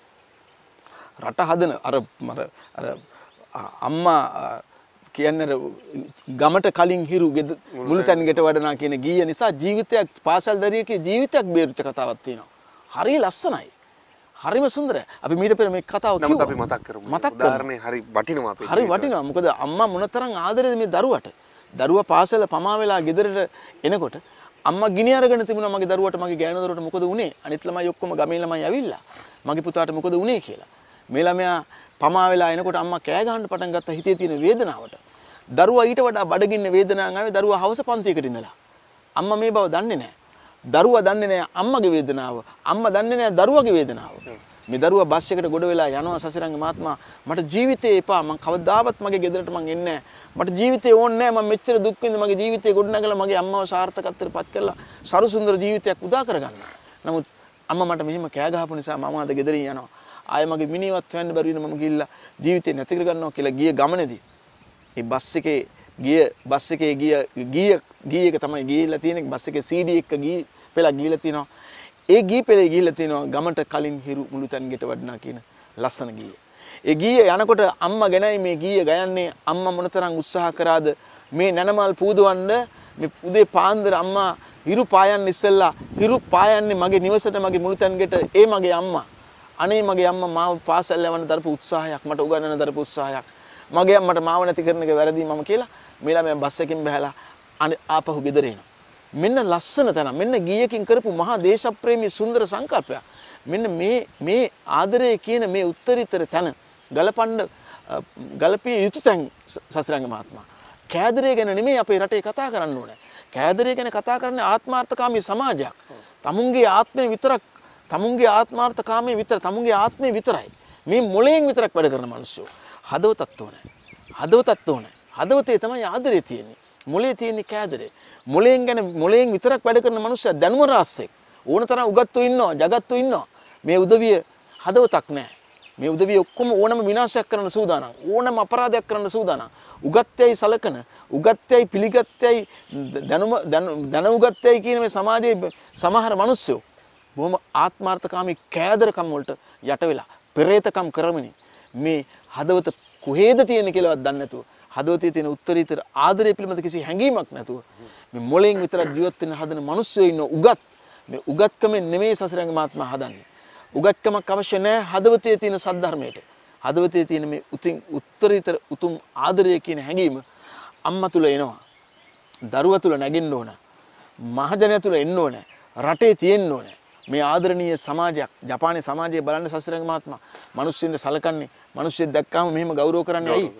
රට හදන අර අර අම්මා කියන්නේ ගමට කලින් හිරු මුළු තැන් ගෙට වඩනා කියන ගීය නිසා ජීවිතයක් පාසල් දරියකේ ජීවිතයක් බේරුච්ච කතාවක් තියෙනවා. හරි ලස්සනයි. හරිම සුන්දරයි. අපි මීට පෙර මේ කතාව කිව්වා. නමුත් අපි මතක් කරමු. උදාහරණේ හරි වටිනවා අපේ. හරි වටිනවා. මොකද අම්මා මොනතරම් ආදරේද මේ දරුවට. දරුවා පාසල පමා වෙලා ගෙදරට එනකොට අම්මා ගිනි අරගෙන තිබුණා මගේ දරුවට මගේ ගෑනු දරුවට මොකද වුනේ? අනිත් ළමයි ඔක්කොම ගමේ ළමයි ඇවිල්ලා. මගේ පුතාට මොකද වුනේ කියලා. මේ ළමයා පමා වෙලා එනකොට අම්මා කෑ ගහන්න පටන් ගත්ත හිතේ තියෙන වේදනාවට. දරුවා ඊට වඩා බඩගින්න වේදනාවක් ආවේ දරුවා හවස පන්තියකට ඉඳලා. අම්මා මේ බව දන්නේ නැහැ. දරුවා දන්නේ නැහැ අම්මගේ වේදනාව. අම්මා දන්නේ නැහැ දරුවගේ වේදනාව. මේ දරුවා බස් එකට ගොඩ වෙලා යනවා සසිරංග මහත්මයා මට ජීවිතේ එපා මං කවදාවත් මගේ ගෙදරට මං එන්නේ නැහැ. මට ජීවිතේ ඕනේ නැහැ මම මෙච්චර දුක් විඳ මගේ ජීවිතේ ගොඩනගලා මගේ අම්මව සාර්ථකත්වයට පත් කරලා සරු සුන්දර ජීවිතයක් උදා කරගන්න. නමුත් අම්මා මට මෙහෙම කෑ ගහපු නිසා මම අද ගෙදරින් යනවා. ආයෙ මගේ මිනිවත් හොයන්න බැරි වෙන මම ගිහිල්ලා ජීවිතේ නැති කරගන්නවා කියලා ගිය ගමනේදී ඒ බස් එකේ ගිය බස් එකේ ගිය ගිය ගිය එක තමයි ගිහිල්ලා තියෙන්නේ බස් එකේ සී ඩී එක ගිය පෙළ ගිහිල්ලා තියෙනවා. ඒ ගී පෙළේ ගිහිල්ලා තියෙනවා ගමට කලින් හිරු මුළු තැන් ගෙට වඩනා කියන ලස්සන ගීය. ඒ ගීය යනකොට අම්මා ගෙනයි මේ ගීය ගයන්නේ. අම්මා මොනතරම් උත්සාහ කරාද මේ නැනමල් පූදවන්න. මේ උදේ පාන්දර අම්මා හිරු පායන්න ඉස්සෙල්ලා හිරු පායන්නේ මගේ නිවසට මගේ මුළුතැන්ගෙට ඒ මගේ අම්මා. අනේ මගේ අම්මා මාව පාසල් යවන්න දරපු උත්සාහයක් මට උගන්වන්න දරපු උත්සාහයක්. මගේ අම්මට මාව නැති කරන එක වැරදි මම කියලා මේ ළමයා බස් එකකින් බහලා ආපහු ගෙදර එනවා. මෙන්න ලස්සන තැන. මෙන්න ගීයකින් කරපු මහා දේශප්‍රේමී සුන්දර සංකල්පයක්. මෙන්න මේ මේ ආදරය කියන මේ උත්තරීතර තැන ගලපන්න ගලපිය යුතු තැන් සසිරංග මහත්මයා. කෑදරය ගැන නෙමෙයි අපේ රටේ කතා කරන්න ඕනේ. කෑදරය ගැන කතා කරන්නේ ආත්මාර්ථකාමී සමාජයක්. තමුන්ගේ ආත්මය විතරක් තමුන්ගේ ආත්මාර්ථකාමී විතර තමුන්ගේ ආත්මය විතරයි. මේ මොලයෙන් විතරක් වැඩ කරන මිනිස්සු. හදවතත් ඕනේ. හදවතත් ඕනේ. හදවතේ තමයි ආදරය තියෙන්නේ. මොලේ තියෙන්නේ කෑදරේ. මොලෙන් ගැන මොලෙන් විතරක් වැඩ කරන මිනිස්සු දැනුම රාස්සෙක්. ඕන තරම් උගත්තු ඉන්නවා, జగත්තු ඉන්නවා. මේ උදවිය හදවතක් නැහැ. මේ උදවිය ඔක්කොම ඕනම විනාශයක් කරන්න සූදානම්. ඕනම අපරාධයක් කරන්න සූදානම්. උගත්යයි සලකන, උගත්යයි පිළිගත්යයි දැනුම දැන උගත්යයි කියන මේ සමාජයේ සමහර මිනිස්සු බොහොම ආත්මාර්ථකාමී කෑදරකම් වලට යට වෙලා පෙරේතකම් කරමින් මේ හදවත කොහෙද තියෙන කියලාවත් දන්නේ නැතුව හදවතේ තියෙන උත්තරීතර ආදරය පිළිබඳ කිසි හැඟීමක් නැතුව මේ මොලෙන් විතරක් ජීවත් වෙන හදන මිනිස්සු ඉන්න උගත් මේ උගත්කමෙන් නෙමෙයි සසිරංග මහත්මයා හදන්නේ. උගත්කමක් අවශ්‍ය නැහැ හදවතේ තියෙන සද්ධර්මයට. හදවතේ තියෙන මේ උතින් උත්තරීතර උතුම් ආදරය කියන හැඟීම අම්මා තුල එනවා. දරුවා තුල නැගෙන්න ඕන. මහජනයා තුල එන්න ඕන. රටේ තියෙන්න ඕන. මේ ආදරණීය සමාජයක් ජපානයේ සමාජයේ බලන්න සසිරංග මහත්මයා මිනිස්සුන්ට සලකන්නේ මිනිස්සු දැක්කම මෙහෙම ගෞරව කරන්නේ ඇයි?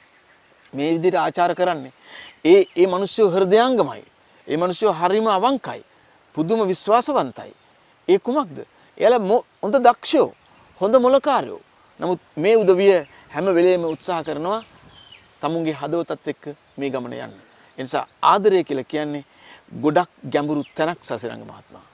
මේ විදිහට ආචාර කරන්නේ. ඒ ඒ මිනිස්සු හෘදයාංගමයි. ඒ මිනිස්සු හරිම අවංකයි. පුදුම විශ්වාසවන්තයි. ඒ කුමක්ද? එයාලා හොඳ දක්ෂයෝ, හොඳ මොලකාරයෝ. නමුත් මේ උදවිය හැම වෙලේම උත්සාහ කරනවා තමුන්ගේ හදවතත් එක්ක මේ ගමන යන්න. ඒ නිසා ආදරය කියලා කියන්නේ ගොඩක් ගැඹුරු තැනක් සසිරංග මහත්මයා.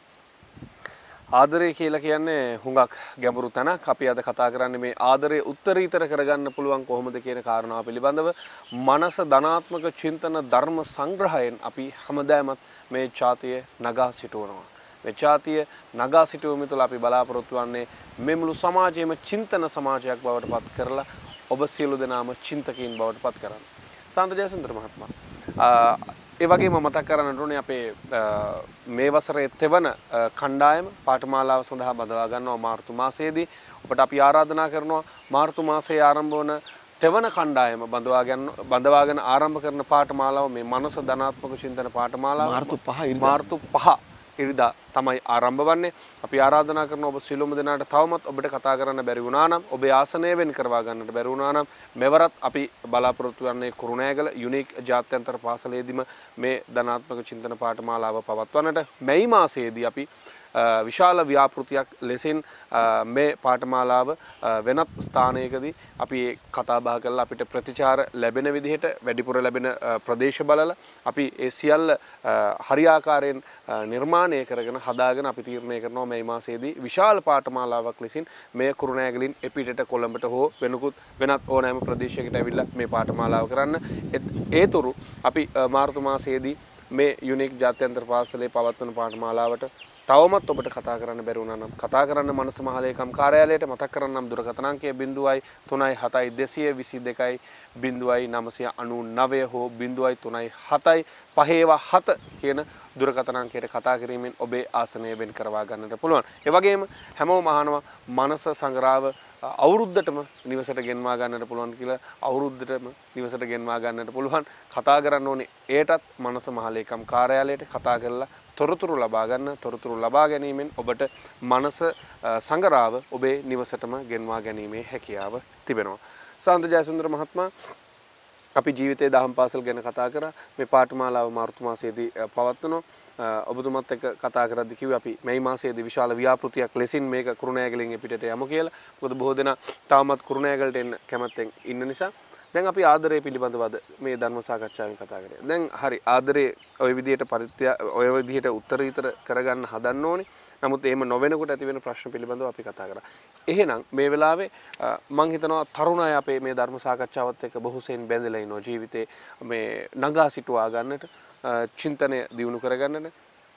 ආදරය කියලා කියන්නේ හුඟක් ගැඹුරු තැනක්. අපි අද කතා කරන්නේ මේ ආදරය උත්තරීතර කරගන්න පුළුවන් කොහොමද කියන කාරණාව පිළිබඳව. මනස ධනාත්මක චින්තන ධර්ම සංග්‍රහයෙන් අපි හැමදාමත් මේ ඡාතිය නගා සිටවනවා. මේ ඡාතිය නගා සිටුවීම තුළ අපි බලාපොරොත්තු වන්නේ මේ මුළු සමාජයේම චින්තන සමාජයක් බවට පත් කරලා ඔබ සියලු දෙනාම චින්තකයින් බවට පත් කරන්න. සාන්ත ජයසුන්දර මහත්මයා ඒ වගේම මතක් කරගන්න ඕනේ අපේ මේ වසරේ තෙවන කණ්ඩායම පාඨමාලාව සඳහා බඳවා ගන්නවා මාර්තු මාසයේදී. ඔබට අපි ආරාධනා කරනවා මාර්තු මාසයේ ආරම්භ වන තෙවන කණ්ඩායම බඳවා ගන්න බඳවාගෙන ආරම්භ කරන පාඨමාලාව මේ මනස ධනාත්මක චින්තන පාඨමාලාව මාර්තු පහ මාර්තු පහ ඉරිදා තමයි ආරම්භ වන්නේ. අපි ආරාධනා කරන ඔබ සිළුම දෙනාට තවමත් ඔබට කතා කරන්න බැරි වුණා නම් ඔබේ ආසනය වෙන් කරවා ගන්නට බැරි වුණා නම් මෙවරත් අපි බලාපොරොත්තු වෙන්නේ කුරුණෑගල යුනික් ජාත්‍යන්තර පාසලේදීම මේ ධනාත්මක චින්තන පාඨමාලාව පවත්වන්නට. මැයි මාසයේදී අපි විශාල ව්‍යාපෘතියක් ලෙසින් මේ පාඨමාලාව වෙනත් ස්ථානයකදී අපි කතා බහ කරලා අපිට ප්‍රතිචාර ලැබෙන විදිහට වැඩිපුර ලැබෙන ප්‍රදේශ බලලා අපි ඒ සියල්ල හරියාකාරයෙන් නිර්මාණය කරගෙන හදාගෙන අපි තීරණය කරනවා මේ මාසයේදී විශාල පාඨමාලාවක් ලෙසින් මේ කුරුණෑගලින් එපිටට කොළඹට හෝ වෙනකුත් වෙනත් ඕනෑම ප්‍රදේශයකට ඇවිල්ලා මේ පාඨමාලාව කරන්න. ඒතුරු අපි මාර්තු මාසයේදී මේ යුනික් ජාත්‍යන්තර පාසලේ පවත්වන පාඨමාලාවට තවමත් ඔබට කතා කරන්න බැරි වුණා නම් කතා කරන්න මනස මහලේකම් කාර්යාලයට මතක් කරන්නම් දුරකථන අංකය ज़ीरो තුනයි හතයි දෙසිය විසි දෙකයි ज़ीरो නවසිය අනූ නවය හෝ ज़ीरो තුනයි හතයි පහේව හත කියන දුරකථන අංකයට කතා කිරීමෙන් ඔබේ ආසනය වෙන් කරවා ගන්නට පුළුවන්. ඒ වගේම හැමෝම අහනවා මනස සංග්‍රහව අවුරුද්දටම නිවසට ගෙන්වා ගන්නට පුළුවන් කියලා. අවුරුද්දටම නිවසට ගෙන්වා ගන්නට පුළුවන්. කතා කරන්න ඕනේ ඒටත් මනස මහලේකම් කාර්යාලයට කතා කරලා තොරතුරු ලබා ගන්න. තොරතුරු ලබා ගැනීමෙන් ඔබට මනස සංග්‍රහව ඔබේ නිවසටම ගෙන්වා ගැනීමේ හැකියාව තිබෙනවා. සාන්ත ජයසුන්දර මහත්මයා අපි ජීවිතයේ දහම් පාසල් ගැන කතා කරා. මේ පාඨමාලාව මාර්තු මාසයේදී පවත්වනවා. ඔබතුමත් එක්ක කතා කරද්දී කිව්වේ අපි මේ මාසයේදී විශාල ව්‍යාපෘතියක් ලෙසින් මේක කුරුණෑගලින් එපිටට යමු කියලා. මොකද බොහෝ දෙනා තාමත් කුරුණෑගලට එන්න කැමැත්තෙන් ඉන්න නිසා. දැන් අපි ආදරය පිළිබඳව මේ ධර්ම සාකච්ඡාවෙන් කතා කරේ. දැන් හරි ආදරේ ওই විදිහට පරිත්‍යා ඔය විදිහට උත්තරීතර කරගන්න හදන්න ඕනේ. නමුත් එහෙම නොවෙනකොට ඇති වෙන ප්‍රශ්න පිළිබඳව අපි කතා කරා. එහෙනම් මේ වෙලාවේ මම හිතනවා තරුණ අය අපේ මේ ධර්ම සාකච්ඡාවත් එක්ක බොහෝසෙයින් බැඳලා ඉනවා ජීවිතේ මේ නගා සිටුවා ගන්නට, චින්තනය දියුණු කරගන්නට.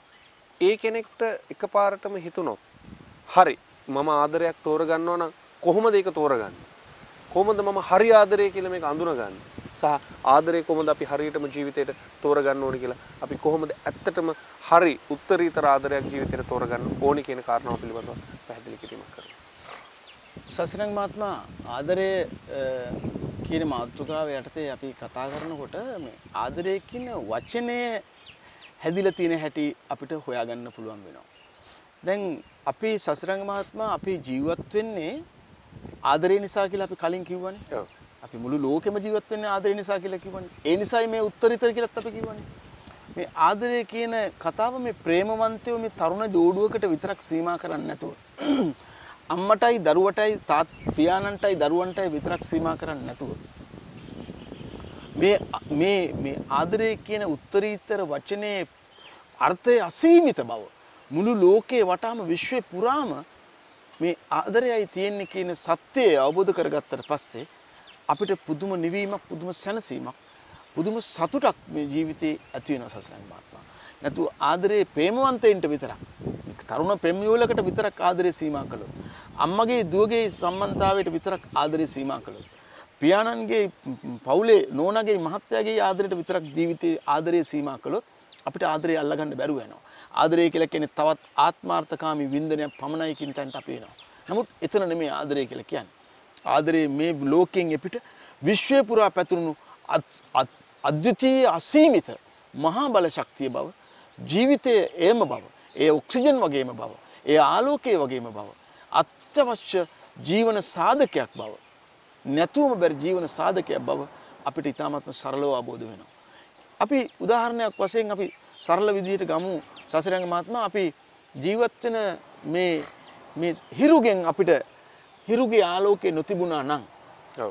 ඒ කෙනෙක්ට එකපාරටම හිතුනොත් හරි මම ආදරයක් තෝරගන්නවා නම් කොහොමද ඒක තෝරගන්නේ? කොහොමද මම හරි ආදරය කියලා මේක අඳුනගන්නේ? සහ ආදරය කොහොමද අපි හරියටම ජීවිතේට තෝරගන්න ඕනේ කියලා අපි කොහොමද ඇත්තටම හරි උත්තරීතර ආදරයක් ජීවිතේට තෝරගන්න ඕනේ කියන කාරණාව පිළිබඳව පැහැදිලි කිරීමක් කරනවා. සසිරංග මහත්මයා ආදරය කියන මාතෘකාව යටතේ අපි කතා කරනකොට මේ ආදරය කියන වචනය හැදිලා තියෙන හැටි අපිට හොයාගන්න පුළුවන් වෙනවා. දැන් අපි සසිරංග මහත්මයා අපි ජීවත් වෙන්නේ ආදරය නිසා කියලා අපි කලින් කිව්වනේ. ඔව්. අපි මුළු ලෝකෙම ජීවත් වෙන්නේ ආදරය නිසා කියලා කිව්වනේ. ඒ නිසායි මේ උත්තරීතර කියලාත් අපි කිව්වනේ. මේ ආදරය කියන කතාව මේ ප්‍රේමවන්තයෝ මේ තරුණ ජෝඩුවකට විතරක් සීමා කරන්නේ නැතුව අම්මටයි දරුවටයි තාත් පියාණන්ටයි දරුවන්ටයි විතරක් සීමා කරන්නේ නැතුව මේ මේ මේ ආදරය කියන උත්තරීතර වචනේ අර්ථය අසීමිත බව මුළු ලෝකේ වටාම විශ්වය පුරාම මේ ආදරයයි තියෙන්නේ කියන සත්‍යය අවබෝධ කරගත්තට පස්සේ අපිට පුදුම නිවීමක් පුදුම සැනසීමක් පුදුම සතුටක් මේ ජීවිතේ ඇති වෙනවා සසරන් මාත්මා. නැතු ආදරේ ප්‍රේමවන්තයින්ට විතරක් තරුණ ප්‍රේමියෝලකට විතරක් ආදරේ සීමා කළොත් අම්මගේ දුවගේ සම්බන්ධතාවයට විතරක් ආදරේ සීමා කළොත් පියාණන්ගේ පවුලේ නෝනාගේ මහත්තයාගේ ආදරයට විතරක් ජීවිතේ ආදරේ සීමා කළොත් අපිට ආදරේ අල්ලගන්න බැරුව වෙනවා. ආදරය කියලා කියන්නේ තවත් ආත්මාර්ථකාමී වින්දනයක් පමණයි කියන තැනට අපි එනවා. නමුත් එතන නෙමෙයි ආදරය කියලා කියන්නේ. ආදරේ මේ ලෝකයෙන් එපිට විශ්වය පුරා පැතුරුණු අද්විතීය අසීමිත මහා බල ශක්තිය බව ජීවිතයේ ඒම බව ඒ ඔක්සිජන් වගේම බව ඒ ආලෝකයේ වගේම බව අත්‍යවශ්‍ය ජීවන සාධකයක් බව නැතුවම බැරි ජීවන සාධකයක් බව අපිට ඉතාමත්ම සරලව අවබෝධ වෙනවා. අපි උදාහරණයක් වශයෙන් අපි සරල විදිහට ගමු සසිරංග මහත්මයා අපි ජීවත් වෙන මේ මේ හිරුගෙන් අපිට හිරුගේ ආලෝකය නොතිබුණා නම් ඔව්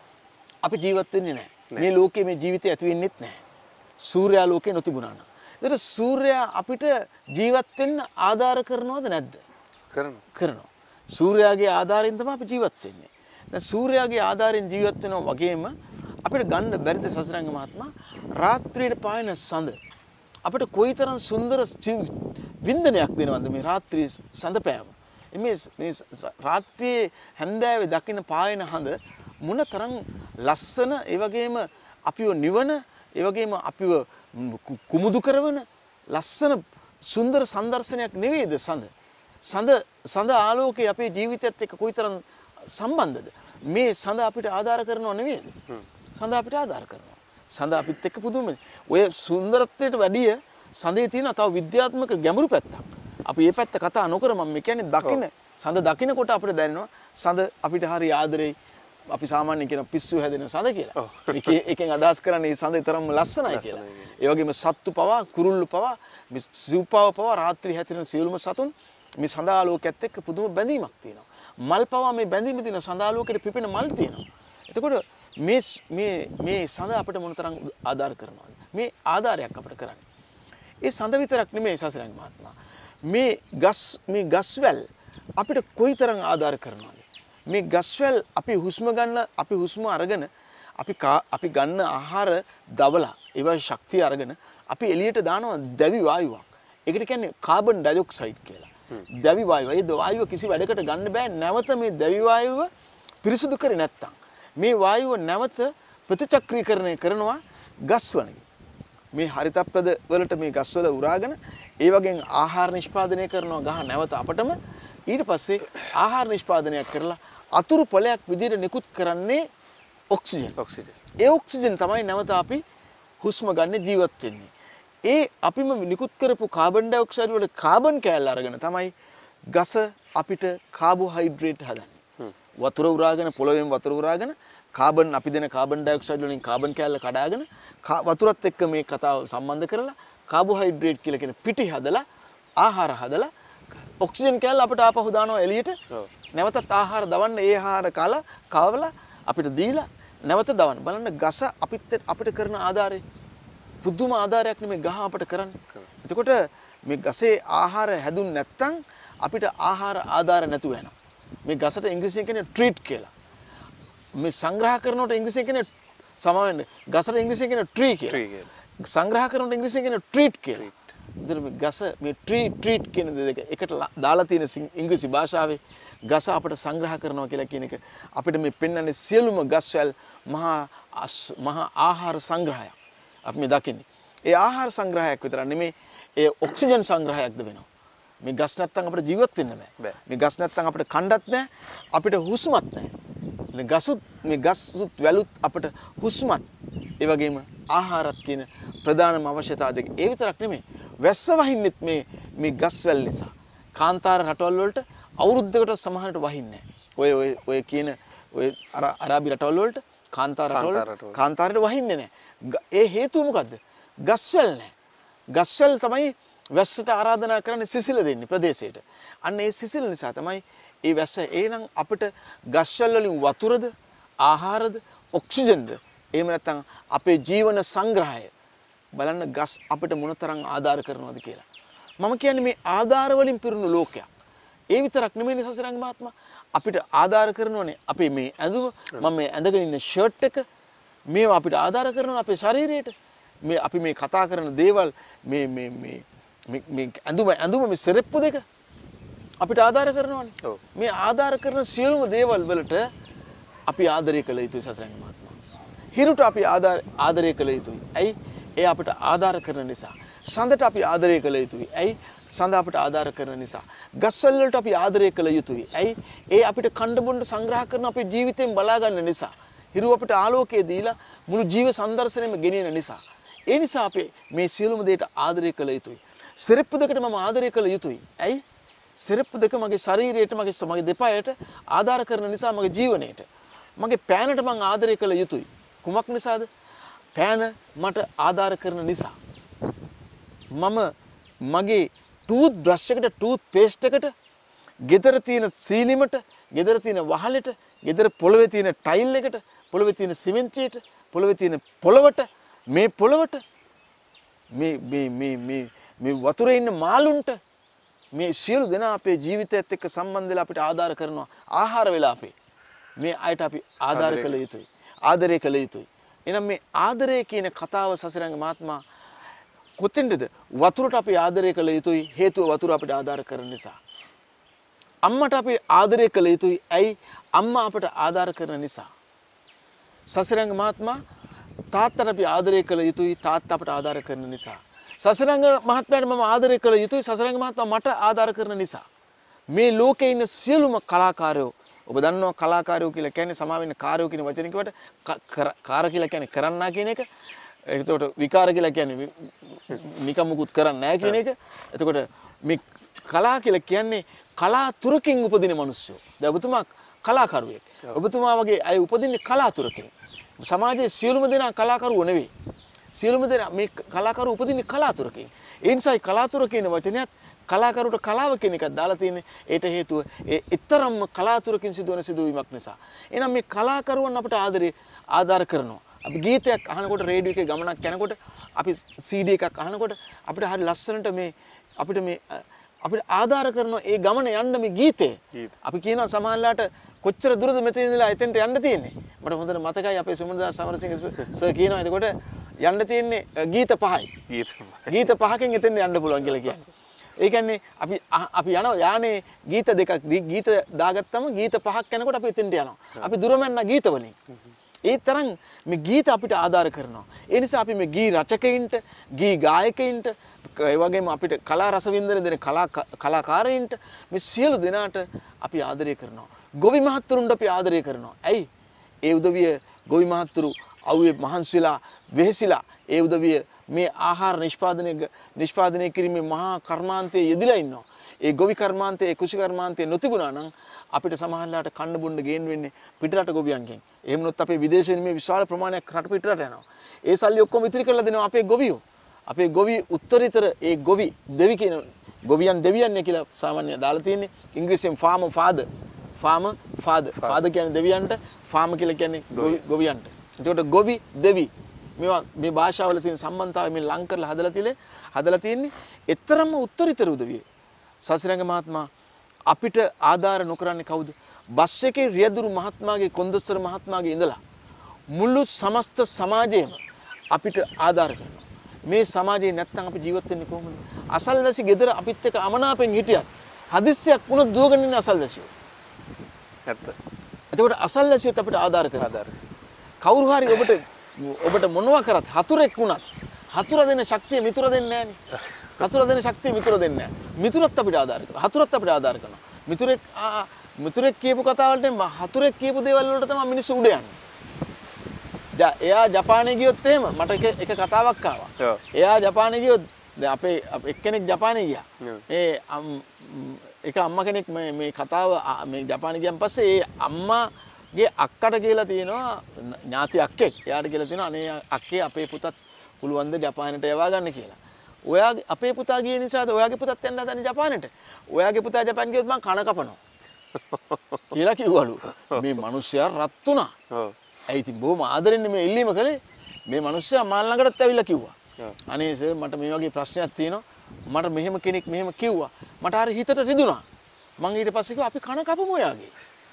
අපි ජීවත් වෙන්නේ නැහැ. මේ ලෝකයේ මේ ජීවිතය ඇති වෙන්නේත් නැහැ. සූර්යාලෝකය නොතිබුණා නම්. ඒතර සූර්යයා අපිට ජීවත් වෙන්න ආධාර කරනවද නැද්ද? කරනවා. කරනවා. සූර්යාගේ ආධාරයෙන් තමයි අපි ජීවත් වෙන්නේ. දැන් සූර්යාගේ ආධාරයෙන් ජීවත් වෙනවා වගේම අපිට ගන්න බැරිද සසරංග මහත්මයා රාත්‍රියේ පායන සඳ අපිට කොයිතරම් සුන්දර වින්දනයක් දෙනවද මේ රාත්‍රී සඳ පෑම. මේ මේ රාත්‍රියේ හැන්දෑවේ දකින්න පායන හඳ මොනතරම් ලස්සන ඒ වගේම අපිව නිවන ඒ වගේම අපිව කුමුදු කරවන ලස්සන සුන්දර සංදර්ශනයක් නෙවෙයිද සඳ. සඳ සඳ ආලෝකයේ අපේ ජීවිතයත් එක්ක කොයිතරම් සම්බන්ධද? මේ සඳ අපිට ආධාර කරනව නෙවෙයිද? සඳ අපිට ආධාර කරනවා. සඳ අපිත් එක්ක පුදුමයි. ඔය සුන්දරත්වයට වැඩිය සඳේ තියෙන තව විද්‍යාත්මක ගැඹුරු පැත්තක්. අපි මේ පැත්ත කතා නොකර මම කියන්නේ දකින්න සඳ දකින්නකොට අපිට දැනෙනවා සඳ අපිට හරි ආදරෙයි. අපි සාමාන්‍යයෙන් කියන පිස්සු හැදෙන සඳ කියලා. ඒකේ එකෙන් අදහස් කරන්නේ මේ සඳ තරම්ම ලස්සනයි කියලා. ඒ වගේම සත්තු පවා කුරුල්ලු පවා මේ සිව්පාව පවා රාත්‍රී හැතිරෙන සියලුම සතුන් මේ සඳ ආලෝකයත් එක්ක පුදුම බැඳීමක් තියෙනවා. මල් පවා මේ බැඳීම තියෙන සඳ ආලෝකයට පිපෙන මල් තියෙනවා. එතකොට මේ මේ මේ සඳ අපිට මොනතරම් ආධාර කරනවද? මේ ආධාරයක් අපිට කරන්නේ. ඒ සඳ විතරක් නෙමෙයි සසරංග මහත්මයා. මේ ගස් මේ ගස්වැල් අපිට කොයිතරම් ආධාර කරනවද? මේ ගස්වැල් අපි හුස්ම ගන්න අපි හුස්ම අරගෙන අපි අපි ගන්න ආහාර දවලා ඒවයි ශක්තිය අරගෙන අපි එළියට දානවා දැවි වායුවක්. ඒකට කියන්නේ කාබන් ඩයොක්සයිඩ් කියලා. දැවි වායුව. ඒ වායුව කිසි වැඩකට ගන්න බෑ නැවත මේ දැවි වායුව පිරිසුදු කරේ නැත්තම්. මේ වායුව නැවත ප්‍රතිචක්‍රීකරණය කරනවා ගස්වලින්. මේ හරිතප්‍රද වලට මේ ගස්වල උරාගෙන ඒ වගේම ආහාර නිෂ්පාදනය කරනවා ගහ නැවත අපටම ඊට පස්සේ ආහාර නිෂ්පාදනයක් කරලා අතුරු පොලයක් විදිහට නිකුත් කරන්නේ ඔක්සිජන්. ඔක්සිජන්. ඒ ඔක්සිජන් තමයි නැවත අපි හුස්ම ගන්න ජීවත් වෙන්නේ. ඒ අපිම නිකුත් කරපු කාබන් ඩයොක්සයිඩ් වල කාබන් කෑල්ල අරගෙන තමයි ගස අපිට කාබෝහයිඩ්‍රේට් හදන්නේ. වතුර උරාගෙන පොළවෙන් වතුර උරාගෙන කාබන් අපි දෙන කාබන් ඩයොක්සයිඩ් වලින් කාබන් කෑල්ල කඩාගෙන වතුරත් එක්ක මේ කතාව සම්බන්ධ කරලා කාබෝහයිඩ්‍රේට් කියලා කියන පිටි හදලා ආහාර හදලා ඔක්සිජන් කෑල්ල අපිට ආපහු දානවා එළියට. නැවතත් ආහාර දවන්න ඒ ආහාර කාලා කවවලා අපිට දීලා නැවත දවන්න. බලන්න ගස අපිට අපිට කරන ආධාරය පුදුම ආධාරයක් නෙමෙයි ගහ අපිට කරන්නේ. එතකොට මේ ගසේ ආහාර හැදුන් නැත්නම් අපිට ආහාර ආධාර නැතුව යනවා. මේ ගසට ඉංග්‍රීසියෙන් කියන්නේ ට්‍රීට් කියලා. මේ සංග්‍රහ කරනකොට ඉංග්‍රීසියෙන් කියන්නේ සමාවෙන්න ගසට ඉංග්‍රීසියෙන් කියන්නේ ට්‍රී කියලා. සංග්‍රහ කරනකොට ඉංග්‍රීසියෙන් කියන්නේ ට්‍රීට් කියලා. ඉතින් මේ ගස මේ ට්‍රී ට්‍රීට් කියන දෙක එකට දාලා තියෙන ඉංග්‍රීසි භාෂාවේ ගස අපිට සංග්‍රහ කරනවා කියලා කියන එක අපිට මේ පෙන්වන්නේ සියලුම ගස්වැල් මහා මහා ආහාර සංග්‍රහයක්. අපි මේ දකින්නේ. ඒ ආහාර සංග්‍රහයක් විතර නෙමෙයි ඒ ඔක්සිජන් සංග්‍රහයක්ද වෙනවා. මේ ගස් නැත්තම් අපිට ජීවත් වෙන්න බෑ. මේ ගස් නැත්තම් අපිට කණ්ඩත් නැහැ, අපිට හුස්මත් නැහැ. ගසුත් මේ ගසුත් වැලුත් අපිට හුස්මත් ඒ වගේම ආහාරත් කියන ප්‍රධානම අවශ්‍යතාව දෙක. ඒ විතරක් නෙමෙයි. වැස්ස වහින්නෙත් මේ මේ ගස්වැල් නිසා. කාන්තාර රටවල් වලට අවුරුද්දකට සමහරට වහින්නේ නැහැ. ඔය ඔය ඔය කියන ඔය අරාබි රටවල් වලට කාන්තාර රටවල් කාන්තාරයට වහින්නේ නැහැ. ඒ හේතුව මොකද්ද? ගස්වැල් නැහැ. ගස්වැල් තමයි වැස්සට ආරාධනා කරන්නේ සිසිල දෙන්නේ ප්‍රදේශයට. අන්න ඒ සිසිල නිසා තමයි ඒ වැස්ස එහෙනම් අපිට ගස්වැල් වලින් වතුරද ආහාරද ඔක්සිජන්ද එහෙම නැත්නම් අපේ ජීවන සංග්‍රහය බලන්න ගස් අපිට මොනතරම් ආධාර කරනවද කියලා. මම කියන්නේ මේ ආධාර වලින් පිරුණු ලෝකයක්. ඒ විතරක් නෙමෙයි සසරංග මහත්මයා අපිට ආධාර කරනවනේ අපේ මේ ඇඳුම මම මේ ඇඳගෙන ඉන්න ෂර්ට් එක මේවා අපිට ආධාර කරනවා අපේ ශරීරයට. මේ අපි මේ කතා කරන දේවල් මේ මේ මේ මේ ඇඳුම ඇඳුම මේ සෙරෙප්පු දෙක අපිට ආධාර කරනවානේ. මේ ආධාර කරන සියලුම දේවල් වලට අපි ආදරය කළ යුතුයි සසරංග මහත්මයා. හිරුට අපි ආධාර ආදරය කළ යුතුයි. ඇයි? ඒ අපිට ආධාර කරන නිසා. සඳට අපි ආදරය කළ යුතුයි. ඇයි? සඳ අපිට ආධාර කරන නිසා. ගස්වැල් වලට අපි ආදරය කළ යුතුයි. ඇයි? ඒ අපිට කණ්ඩ බොණ්ඩ සංග්‍රහ කරන අපේ ජීවිතයෙන් බලා ගන්න නිසා. හිරු අපිට ආලෝකය දීලා මුළු ජීව සම්දර්ශනයම ගෙනියන නිසා. ඒ නිසා අපි මේ සියලුම දේට ආදරය කළ යුතුයි. සෙරෙප්පු දෙකට මම ආදරය කළ යුතුයි. ඇයි? සෙරෙප්පු දෙක මගේ ශරීරයට මගේ මගේ දෙපයට ආධාර කරන නිසා මගේ ජීවනයේට. මගේ පෑනට මම ආදරය කළ යුතුයි. කුමක් නිසාද? පෑන මට ආධාර කරන නිසා. මම මගේ ටූත් බ්‍රෂ් එකට ටූත් පේස්ට් එකට ගෙදර තියෙන සීලිමට, ගෙදර තියෙන වහලෙට, ගෙදර පොළවේ තියෙන ටයිල් එකට, පොළවේ තියෙන සිමෙන්තියට, පොළවේ තියෙන පොළවට, මේ පොළවට මේ මේ මේ මේ මේ වතුරේ ඉන්න මාළුන්ට මේ සියලු දෙනා අපේ ජීවිතයත් එක්ක සම්බන්ධ වෙලා අපිට ආධාර කරනවා. ආහාර වෙලා අපේ මේ අයට අපි ආධාර කළ යුතුයි. ආදරය කළ යුතුයි. එහෙනම් මේ ආදරය කියන කතාව සසරංග මහත්මයා කොතෙන්ද? වතුරට අපි ආදරය කළ යුතුයි. හේතුව වතුර අපිට ආධාර කරන නිසා. අම්මට අපි ආදරය කළ යුතුයි. ඇයි? අම්මා අපට ආධාර කරන නිසා. සසරංග මහත්මයා තාත්තට අපි ආදරය කළ යුතුයි. තාත්තා අපට ආධාර කරන නිසා. සසරංග මහත්මයාට මම ආදරය කළ යුතුයි. සසරංග මහත්මයා මට ආධාර කරන නිසා. මේ ලෝකේ ඉන්න සියලුම කලාකාරයෝ, ඔබ දන්නවා කලාකාරයෝ කියලා කියන්නේ සමා වෙන කාර්යෝ කියන වචන කිව්වට කාර කියලා කියන්නේ කරන්නා කියන එක. එතකොට විකාර කියලා කියන්නේ නිකම් මුකුත් කරන්නේ නැහැ කියන එක. එතකොට මේ කලා කියලා කියන්නේ කලාතුරකින් උපදින මිනිස්සු. දැන් ඔබතුමා කලාකරුවෙක්. ඔබතුමා වගේ අය උපදින්නේ කලාතුරකින්. සමාජයේ සියලුම දෙනා කලාකරුවෝ නෙවෙයි. සියලුම දෙනා මේ කලාකරු උපදින්නේ කලාතුරකින්. ඒ නිසායි කලාතුර කියන වචනයත් කලාකරුට කලාව කියන එකක් දාලා තියෙන්නේ. ඒට හේතුව ඒ ඊතරම්ම කලාතුරකින් සිදුවන සිදුවීමක් නිසා. එහෙනම් මේ කලාකරුවන් අපට ආදරේ ආධාර කරනවා. අපි ගීතයක් අහනකොට රේඩියෝ එකේ ගමනක් යනකොට අපි සී ඩී එකක් අහනකොට අපිට හරි ලස්සනට මේ අපිට මේ අපිට ආධාර කරන ඒ ගමන යන්න මේ ගීතේ. අපි කියනවා සමහරලාට කොච්චර දුරද මෙතන ඉඳලා එතෙන්ට යන්න තියෙන්නේ. මට හොඳට මතකයි අපේ සුමනදාස් සමරසිංහ සර් කියනවා එතකොට යන්න තියෙන්නේ ගීත පහයි. ගීත ගීත පහකින් එතෙන් යන්න පුළුවන් කියලා කියන්නේ. ඒ කියන්නේ අපි අපි යනවා යානේ ගීත දෙකක් ගීත දාගත්තම ගීත පහක් යනකොට අපි එතෙන්ට යනවා. අපි දුරමැන්න ගීත වලින්. ඒ තරම් මේ ගීත අපිට ආධාර කරනවා. ඒ නිසා අපි මේ ගී රචකයින්ට, ගී ගායකයින්ට, ඒ වගේම අපිට කලා රසවින්දන දෙන කලා කලාකාරයින්ට මේ සියලු දෙනාට අපි ආදරය කරනවා. ගොවි මහත්තුරුන්ට අපි ආදරය කරනවා. ඇයි? ඒ උදවිය ගොවි මහත්තුරු අවුවේ මහන්සිලා වෙහෙසිලා ඒ උදවිය මේ ආහාර නිෂ්පාදනය නිෂ්පාදනය කිරීමේ මහා කර්මාන්තයේ යෙදিলা ඉන්නවා. ඒ ගොවි කර්මාන්තයේ කුෂි කර්මාන්තයේ නොතිබුණා නම් අපිට සමහරලාට කන්න බොන්න ගේන්න වෙන්නේ පිටරට ගොවියන්ගෙන්. එහෙම නොත් අපේ විදේශයෙන් මේ විශාල ප්‍රමාණයක් රට පිටරට යනවා. ඒ සල්ලි ඔක්කොම ඉතිරි කරලා දෙනවා අපේ ගොවියෝ. අපේ ගොවි උත්තරීතර ඒ ගොවි දෙවි කියන ගොවියන් දෙවියන් කියලා සාමාන්‍ය දාලා තියෙන්නේ ඉංග්‍රීසියෙන් farmer father. farmer father. father කියන්නේ දෙවියන්ට, farmer කියලා කියන්නේ ගොවියන්ට. එතකොට ගොවි දෙවි මේවා මේ භාෂාවල තියෙන සම්බන්ධතාවය මේ ලං කරලා හදලා තියෙන්නේ හදලා තියෙන්නේ එතරම්ම උත්තරීතර උදවිය. සසිරංග මහත්මයා අපිට ආධාර නොකරන්නේ කවුද? බස් එකේ රියදුරු මහත්මයාගේ කොන්දොස්තර මහත්මයාගේ ඉඳලා මුළු සමස්ත සමාජයම අපිට ආධාර කරනවා. මේ සමාජයේ නැත්තම් අපි ජීවත් වෙන්නේ කොහොමද? අසල්වැසි ගෙදර අපිත් එක්ක අමනාපෙන් හිටියත් හදිස්සියක් වුණොත් දුවගෙන ඉන්න අසල්වැසියෝ. ඇත්ත. එතකොට අසල්වැසියොත් අපිට ආධාර කරනවා. ආධාර. කවුරු හරි ඔබට ඔබට මොනවා කරත් හතුරෙක් වුණත් හතුර දෙන ශක්තිය මිතුර දෙන්නේ නැහනේ. හතුර දෙන ශක්තිය මිතුර දෙන්නේ නැහැ. මිතුරත් අපිට ආධාර කරනවා. හතුරත් අපිට ආධාර කරනවා. මිතුරෙක් මිතුරෙක් කියපු කතා වලට හතුරෙක් කියපු දේවල් වලට තමයි මිනිස්සු උඩ යන්නේ. දැන් එයා ජපානයේ ගියොත් එහෙම මට එක එක කතාවක් ආවා. එයා ජපානයේ ගියොත් දැන් අපේ එක්කෙනෙක් ජපානයේ ගියා. ඒ එක අම්මා කෙනෙක් මේ මේ කතාව මේ ජපානයේ ගියන් පස්සේ ඒ අම්මාගේ අක්කට කියලා තියෙනවා ඥාති අක්කෙක්. එයාට කියලා තියෙනවා අනේ අක්කේ අපේ පුතත් පුළුවන් ද ජපානයට යවා ගන්න කියලා. ඔයාගේ අපේ පුතා ගිය නිසාද ඔයාගේ පුතත් යන්න හදන්නේ ජපානයට? ඔයාගේ පුතා ජපාන් ගියොත් මං කන කපනවා. කියලා කිව්වලු. මේ මිනිස්සයා රත් වුණා. ඔව්. ඒ ඉතින් බොහොම ආදරෙන් මේ ඉල්ලීම කළේ මේ මිනිස්සයා මාල් ළඟටත් ඇවිල්ලා කිව්වා. අනේ සර් මට මේ වගේ ප්‍රශ්නයක් තියෙනවා. මට මෙහෙම කෙනෙක් මෙහෙම කිව්වා. මට හරි හිතට රිදුනා. මං ඊට පස්සේ කිව්වා අපි කන කපමු ඔයාගේ.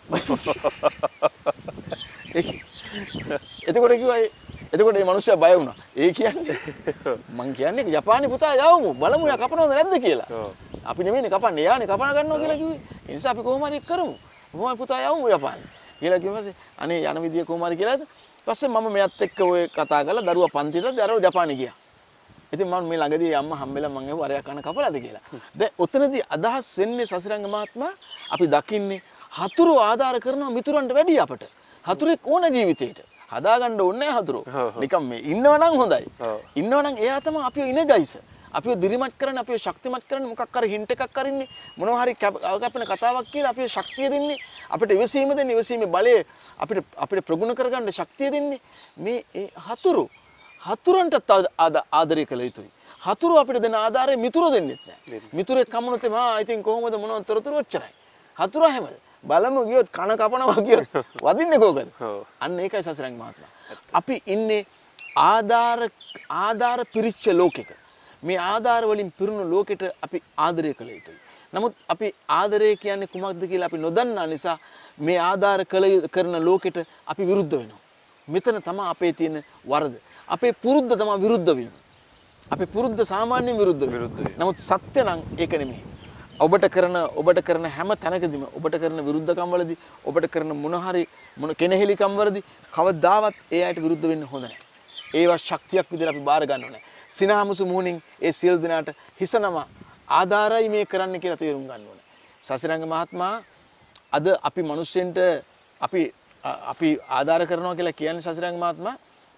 එතකොට කිව්වා එතකොට මේ මිනිස්සයා බය වුණා. ඒ කියන්නේ මං කියන්නේ ජපානයේ පුතා යවමු බලමු යා කපනවද නැද්ද කියලා. අපි නෙමෙයිනේ කපන්නේ. යානේ කපන ගන්නවා කියලා කිව්වේ. ඒ නිසා අපි කොහොම හරි කරමු. කොහොම පුතා යවමු ජපානයේ. කියලා කිව්වසේ අනේ යන විදිය කොහොම හරි කියලාද. ඊපස්සේ මම මෙයත් එක්ක ඔය කතා කරලා දරුවා පන්තියට දරුවා ජපානයේ ගියා. ඉතින් මම මේ ළඟදී අම්මා හම්බෙලා මම ඒව අරයා කන කපලාද කියලා. දැන් ඔතනදී අදහස් වෙන්නේ සසිරංග මහත්මයා අපි දකින්නේ හතුරු ආධාර කරනවා මිතුරන්ට වැඩි අපට. හතුරෙක් ඕන ජීවිතේට. හදාගන්න ඕනේ හතුරු. නිකන් මේ ඉන්නවනම් හොඳයි. ඉන්නවනම් එයා තමයි අපිව ඉනජයිස. අපිව දිරිමත් කරන්න අපිව ශක්තිමත් කරන්න මොකක් හරි හින්ට් එකක් අරින්නේ මොනවා හරි කැපෙන කතාවක් කියලා අපිව ශක්තිය දෙන්නේ අපිට ඉවසීම දෙන්නේ ඉවසීමේ බලය අපිට අපිට ප්‍රගුණ කරගන්න ශක්තිය දෙන්නේ මේ හතුරු හතුරන්ට ආදරය කළ යුතුයි. හතුරු අපිට දෙන ආධාරය මිතුරු දෙන්නෙත් නැහැ. මිතුරෙක් කමුනොත් මා ඉතින් කොහොමද මොනවද තොරතුරු ඔච්චරයි. හතුරා හැමද? බලමු ගියොත් කන කපනවා ගියොත් වදින්නේ කොහොමද? අන්න ඒකයි සසරංග මහත්මයා. අපි ඉන්නේ ආධාර ආධාර පිරිච්ච ලෝකෙක. මේ ආධාර වලින් පිරුණු ලෝකෙට අපි ආදරය කළ යුතුයි. නමුත් අපි ආදරය කියන්නේ කුමක්ද කියලා අපි නොදන්නා නිසා මේ ආධාර කරන ලෝකෙට අපි විරුද්ධ වෙනවා. මෙතන තමයි අපේ තියෙන වරද. අපේ පුරුද්ද තමයි විරුද්ධ වීම. අපේ පුරුද්ද සාමාන්‍යයෙන් විරුද්ධ වෙනවා. නමුත් සත්‍ය නම් ඒක නෙමෙයි. ඔබට කරන ඔබට කරන හැම තැනකදීම ඔබට කරන විරුද්ධකම් වලදී ඔබට කරන මොන හරි මොන කෙනෙහිලිකම් වලදී කවදාවත් ඒ අයට විරුද්ධ වෙන්න හොඳ නැහැ. ඒවා ශක්තියක් විදිහට අපි බාර ගන්න ඕනේ. සිනහමුසු මුහුණින් ඒ සියලු දෙනාට හිසනම ආධාරයි මේ කරන්න කියලා තේරුම් ගන්න ඕනේ. සසිරංග මහත්මයා අද අපි මිනිස්සුන්ට අපි අපි ආධාර කරනවා කියලා කියන්නේ සසිරංග මහත්මයා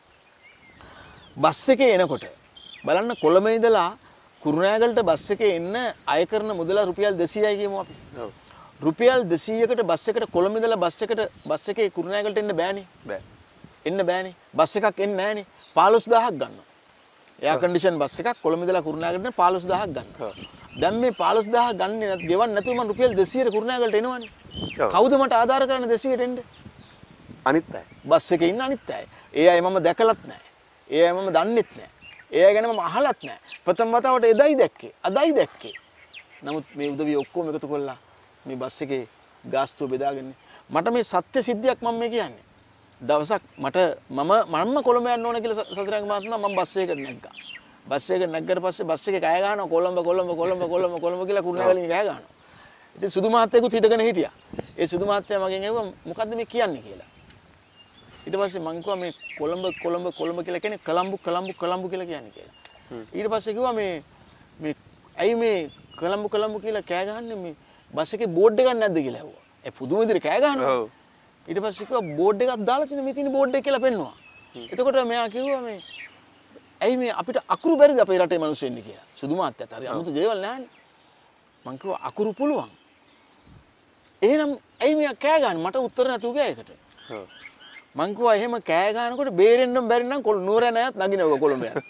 බස් එකේ එනකොට බලන්න කොළඹ ඉඳලා කුරුණෑගලට බස් එකේ එන්න අය කරන මුදල රුපියල් දෙසීයයි කියමු අපි. ඔව්. රුපියල් දෙසීයකට බස් එකට කොළඹ ඉඳලා බස් එකට බස් එකේ කුරුණෑගලට එන්න බෑනේ. බෑ. එන්න බෑනේ. බස් එකක් එන්නේ නෑනේ. පහළොස් දහසක් ගන්නවා. එයා කන්ඩිෂන් බස් එකක් කොළඹ ඉඳලා කුරුණෑගලට පහළොස් දහසක් ගන්නවා. දැන් මේ පහළොස් දහස ගන්නේ නැත් ගෙවන්න නැතුව මම රුපියල් දෙසීයට කුරුණෑගලට එනවනේ. කවුද මට ආධාර කරන්නේ දෙසීයට එන්න? අනිත් අය. බස් එකේ ඉන්න අනිත් අය. ඒ අය මම දැකලත් නැහැ. ඒ අය මම දන්නෙත් නැහැ. ඒ අය ගැන මම අහලත් නැහැ. ප්‍රථම වතාවට එදයි දැක්කේ. අදයි දැක්කේ. නමුත් මේ උදවිය ඔක්කොම එකතු කළා මේ බස් එකේ ගාස්තුව බෙදාගෙන මට මේ සත්‍ය සිද්ධියක් මම මේ කියන්නේ. දවසක් මට මම මම කොළඹ යන්න ඕන කියලා සසිරංග මහත්මයා මම බස් එකකට නැග්ගා. බස් එක නැග්ගට පස්සේ බස් එකේ කෑ ගහනවා කොළඹ කොළඹ කොළඹ කොළඹ කොළඹ කියලා කුරුණෑගලින් කෑ ගහනවා. ඉතින් සුදු මහත්තයෙකුත් හිටගෙන හිටියා. ඒ සුදු මහත්තයා මගෙන් ඇහුවා මොකද්ද මේ කියන්නේ කියලා. ඊට පස්සේ මං කිව්වා මේ කොළඹ කොළඹ කොළඹ කියලා කියන්නේ කලම්බු කලම්බු කලම්බු කියලා කියන්නේ කියලා. ඊට පස්සේ කිව්වා මේ මේ ඇයි මේ කලම්බු කලම්බු කියලා කෑ ගහන්නේ මේ බස් එකේ බෝඩ් එකක් නැද්ද කියලා ඇහුවා. ඒ පුදුම විදිහට කෑ ගහනවා. ඔව්. ඊට පස්සේ කිව්වා බෝඩ් එකක් දාලා තියෙන මේ තියෙන බෝඩ් එක කියලා පෙන්නුවා. එතකොට මෙයා කිව්වා මේ ඇයි මේ අපිට අකුරු බැරිද අපේ රටේ මිනිස්සු ඉන්නේ කියලා. සුදු මාත්‍යත් හරි 아무තු දේවල් නැහැනේ. මං කිව්වා අකුරු පුළුවන්. එහෙනම් ඇයි මෙයා කෑ ගහන්නේ මට උත්තර නැතුව ගියා ඒකට. ඔව්. මං කිව්වා එහෙම කෑ ගහනකොට බේරෙන්නම් බැරි නම් කොළ නුවර නැයත් නගිනව කොළඹ යන.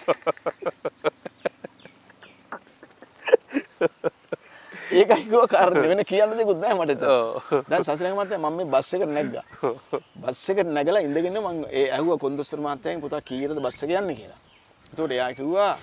ඒකයි කිව්වා කාරණේ වෙන කියන්න දෙකුත් නැහැ මට එතන. දැන් සසිරංග මහත්තයා මම මේ බස් එකට නැග්ගා. බස් එකට නැගලා ඉඳගෙන මං ඒ ඇහුවා කොන්දොස්තර මහත්තයාගෙන් පුතා කීයටද බස් එක යන්නේ කියලා. එතකොට එයා කිව්වා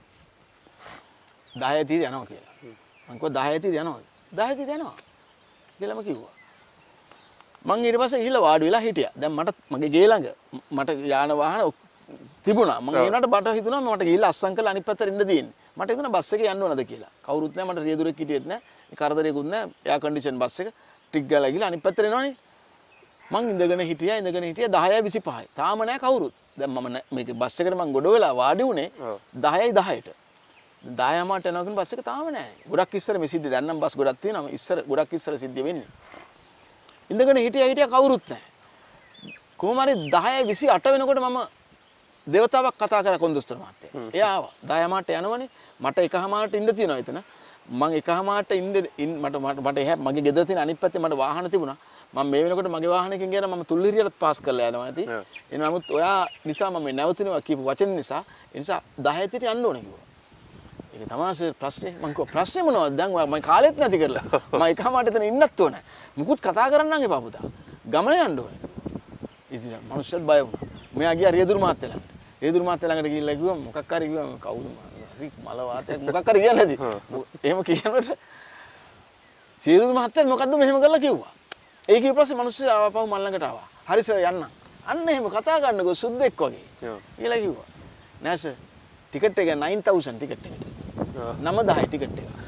දහය තිර යනවා කියලා. මං කිව්වා දහය තිර යනවද? දහය තිර යනවා කියලාම කිව්වා. මං ඊට පස්සේ ගිහලා වාඩි වෙලා හිටියා. දැන් මට මගේ ගේ ළඟ මට යාන වාහන තිබුණා. මං ඒනට බට හිතුණා මට ගිහලා අස්සම් කරලා අනිත් පැත්තට ඉන්න තියෙන්නේ. මට හිතුණා බස් එකේ යන්න ඕනද කියලා. කවුරුත් නැහැ මට රියදුරෙක් හිටියෙත් නැහැ. කරදරයක්වත් නැහැ. එයා කන්ඩිෂන් බස් එක ටික් ගාලා ගිහලා අනිත් පැත්තට එනවනේ. මං ඉඳගෙන හිටියා ඉඳගෙන හිටියා දහයයි විසිපහයි. තාම නැහැ කවුරුත්. දැන් මම මේක බස් එකට මං ගොඩ වෙලා වාඩි වුණේ දහයයි දහයට. දහය මාට යනවා කියන බස් එක තාම නැහැ. ගොඩක් ඉස්සර මේ සිද්ධිය දැන් නම් බස් ගොඩක් තියෙනවා. ඉස්සර ගොඩක් ඉස්සර සිද්ධිය වෙන්නේ. ඉඳගෙන හිටියා හිටියා කවුරුත් නැහැ. කොහොම හරි දහයයි විසිඅට වෙනකොට මම දේවතාවක් කතා කරා කොන්දොස්තර මහත්තයා. එයා ආවා. දහය මාට යනවනේ. මට එකහමාරට ඉන්න තියෙනවා එතන. මම එකහමාරට ඉන්න මට මට එහා මගේ ගෙදර තියෙන අනිත් පැත්තේ මට වාහන තිබුණා. මම මේ වෙනකොට මගේ වාහනයකින් ගියා මම තුල්ලිරියට පාස් කරලා යනවා ඇති. ඒ නමුත් ඔයා නිසා මම නැවතුණා කියපු වචන නිසා ඒ නිසා දහයට යන්න ඕනේ කිව්වා. ඒක තමයි ප්‍රශ්නේ. මම කිව්වා ප්‍රශ්නේ මොනවද? දැන් මම කාලෙත් නැති කරලා. මම එකමාරට එතන ඉන්නත් ඕනේ. මුකුත් කතා කරන්නම් එපා පුතා. ගමන යන්න ඕනේ. ඉතින් මනුස්සයත් බය වුණා. මෙයා ගියා රියදුරු මහත්තයා ළඟට. රියදුරු මහත්තයා ළඟට ගිහිල්ලා කිව්වා මොකක් හරි කිව්වා කවුද හරි මල වාතයක් මොකක් හරි කියන්නේ නැති. එහෙම කියනකොට රියදුරු මහත්තයා මොකද්ද මෙහෙම කරලා කිව්වා. ඒ කිව්ව පස්සේ මිනිස්සු ආවපහු මල් ළඟට ආවා. හරි සර් යන්න. අන්න එහෙම කතා කරන්නකෝ සුද්දෙක් වගේ. කියලා කිව්වා. නෑ සර් ටිකට් එක නine thousand ටිකට් එකට. නම දහයි ටිකට් එක.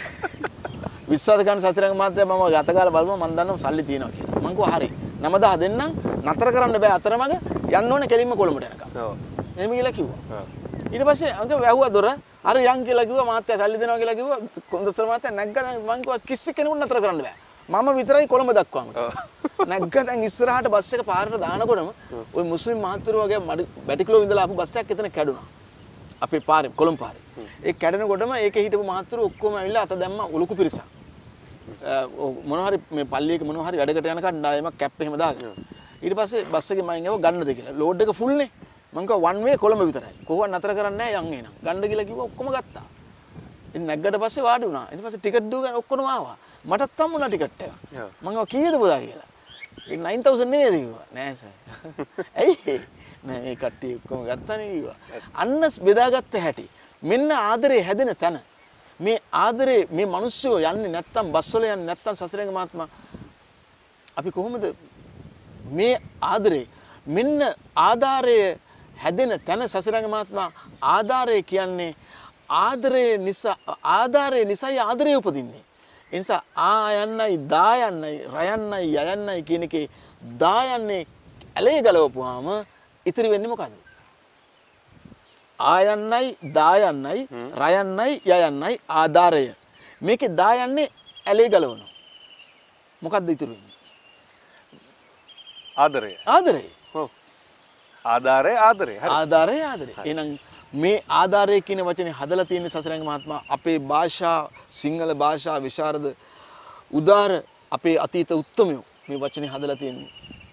විශ්වාස කරන සතරංග මහත්තයා මම ගත කාලා බලමු මම දන්නවා සල්ලි තියෙනවා කියලා. මං කිව්වා හරි. නම දහ දෙන්නම් නතර කරන්න බෑ අතරමඟ යන්න ඕනේ කෙලින්ම කොළඹට යනකම්. ඔව්. එහෙම කියලා කිව්වා. ඔව්. ඊට පස්සේ අංක වැහුවා දොර. අර යන් කියලා කිව්වා මහත්තයා සල්ලි දෙනවා කියලා කිව්වා. කොන්දොස්තර මහත්තයා නැග්ගා මං කිව්වා කිසි කෙනෙකුට නතර කරන්න බෑ. මම විතරයි කොළඹ දක්වාම. නැග්ග දැන් ඉස්සරහට බස් එක පාරට දානකොටම ওই මුස්ලිම් මහත්තුරු වගේ බැටික්ලෝ ඉඳලා ආපු බස් එකක් එතන කැඩුනා. අපේ පාරේ කොළඹ පාරේ. ඒ කැඩෙනකොටම ඒකේ හිටපු මහත්තුරු ඔක්කොම ඇවිල්ලා අත දැම්මා ලොකු පිරිසක්. මොනවා හරි මේ පල්ලියක මොනවා හරි වැඩකට යන කණ්ඩායමක් කැප් එහෙම දාගෙන. ඊට පස්සේ බස් එකේ මම ගිහුවා ගන්නද කියලා. ලෝඩ් එක ෆුල් නේ. මං කිව්වා වන් වේ කොළඹ විතරයි. කොහොමවත් නතර කරන්නේ නැහැ යන් එනම්. ගන්න කියලා කිව්වා ඔක්කොම ගත්තා. ඉතින් නැග්ගට පස්සේ වාඩි වුණා. ඊට පස්සේ ටිකට් දුවගෙන ඔක්කොම ආවා. මටත් හම්බුණා ටිකට් එක. මම කිව්වා කීයද පුතා කියලා. ඒ nine thousand නෙමෙයිද කිව්වා. නෑ සර්. ඇයි? නෑ මේ කට්ටිය ඔක්කොම ගත්තානේ කිව්වා. අන්න බෙදාගත්ත හැටි. මෙන්න ආදරේ හැදෙන තැන. මේ ආදරේ මේ මිනිස්සු යන්නේ නැත්තම් බස් වල යන්නේ නැත්තම් සසරේක මහත්මයා අපි කොහොමද මේ ආදරේ මෙන්න ආධාරය හැදෙන තැන සසරේක මහත්මයා ආධාරය කියන්නේ ආදරේ නිසා ආධාරය නිසායි ආදරේ උපදින්නේ. ඒ නිසා ආයන්නයි දායන්නයි රයන්නයි යයන්නයි කියන එකේ දායන්නේ ඇලේ ගලවපුවාම ඉතිරි වෙන්නේ මොකද්ද? ආයන්නයි දායන්නයි රයන්නයි යයන්නයි ආධාරය. මේකේ දායන්නේ ඇලේ ගලවනවා. මොකද්ද ඉතුරු වෙන්නේ? ආදරය. ආදරය. ඔව්. ආධාරය ආදරය. හරි. ආධාරය ආදරය. එහෙනම් මේ ආධාරය කියන වචනේ හදලා තියෙන සසරංග මහත්මයා අපේ භාෂා සිංහල භාෂා විශාරද උදාර අපේ අතීත උත්තමයෝ මේ වචනේ හදලා තියෙන්නේ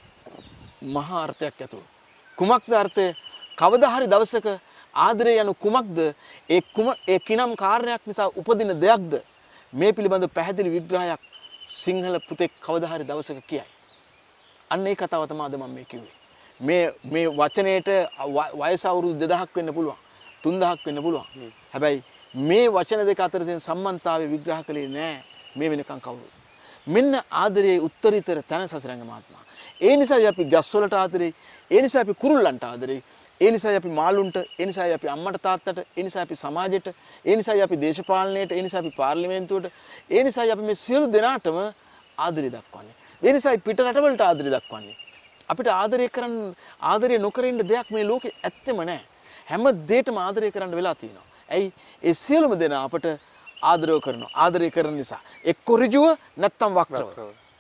මහා අර්ථයක් ඇතුව. කුමක්ද අර්ථය? කවදා හරි දවසක ආදරය යනු කුමක්ද? ඒ කුම ඒ කිනම් කාරණයක් නිසා උපදින දෙයක්ද? මේ පිළිබඳ පැහැදිලි විග්‍රහයක් සිංහල පුතෙක් කවදා හරි දවසක කියයි. අන්න ඒ කතාව තමයි අද මම මේ කිව්වේ. මේ මේ වචනයේට වයස අවුරුදු දෙදහක් වෙන්න පුළුවන්. තුන් දහක් වෙන්න පුළුවන්. හැබැයි මේ වචන දෙක අතර තියෙන සම්බන්ධතාවය විග්‍රහ කළේ නෑ මේ වෙනකන් කවුරු. මෙන්න ආදරයේ උත්තරීතර තන සසරංග මහත්මයා. ඒ නිසායි අපි ගස් වලට ආදරේ, ඒ නිසා අපි කුරුල්ලන්ට ආදරේ, ඒ නිසායි අපි මාළුන්ට, ඒ නිසායි අපි අම්මට තාත්තට, ඒ නිසායි අපි සමාජයට, ඒ නිසායි අපි දේශපාලනයට, ඒ නිසායි අපි පාර්ලිමේන්තුවට, ඒ නිසායි අපි මේ සියලු දෙනාටම ආදරය දක්වන්නේ. ඒ නිසායි පිට රටවලට ආදරය දක්වන්නේ. අපිට ආදරය කරන්න ආදරය නොකර ඉන්න දෙයක් මේ ලෝකේ ඇත්තෙම නැහැ. හැම දෙයකම ආදරය කරන්න වෙලා තියෙනවා. ඇයි? ඒ සියලුම දෙනා අපට ආදරය කරනවා. ආදරය කරන නිසා එක්ක ඍජුව නැත්තම් වක්‍රව.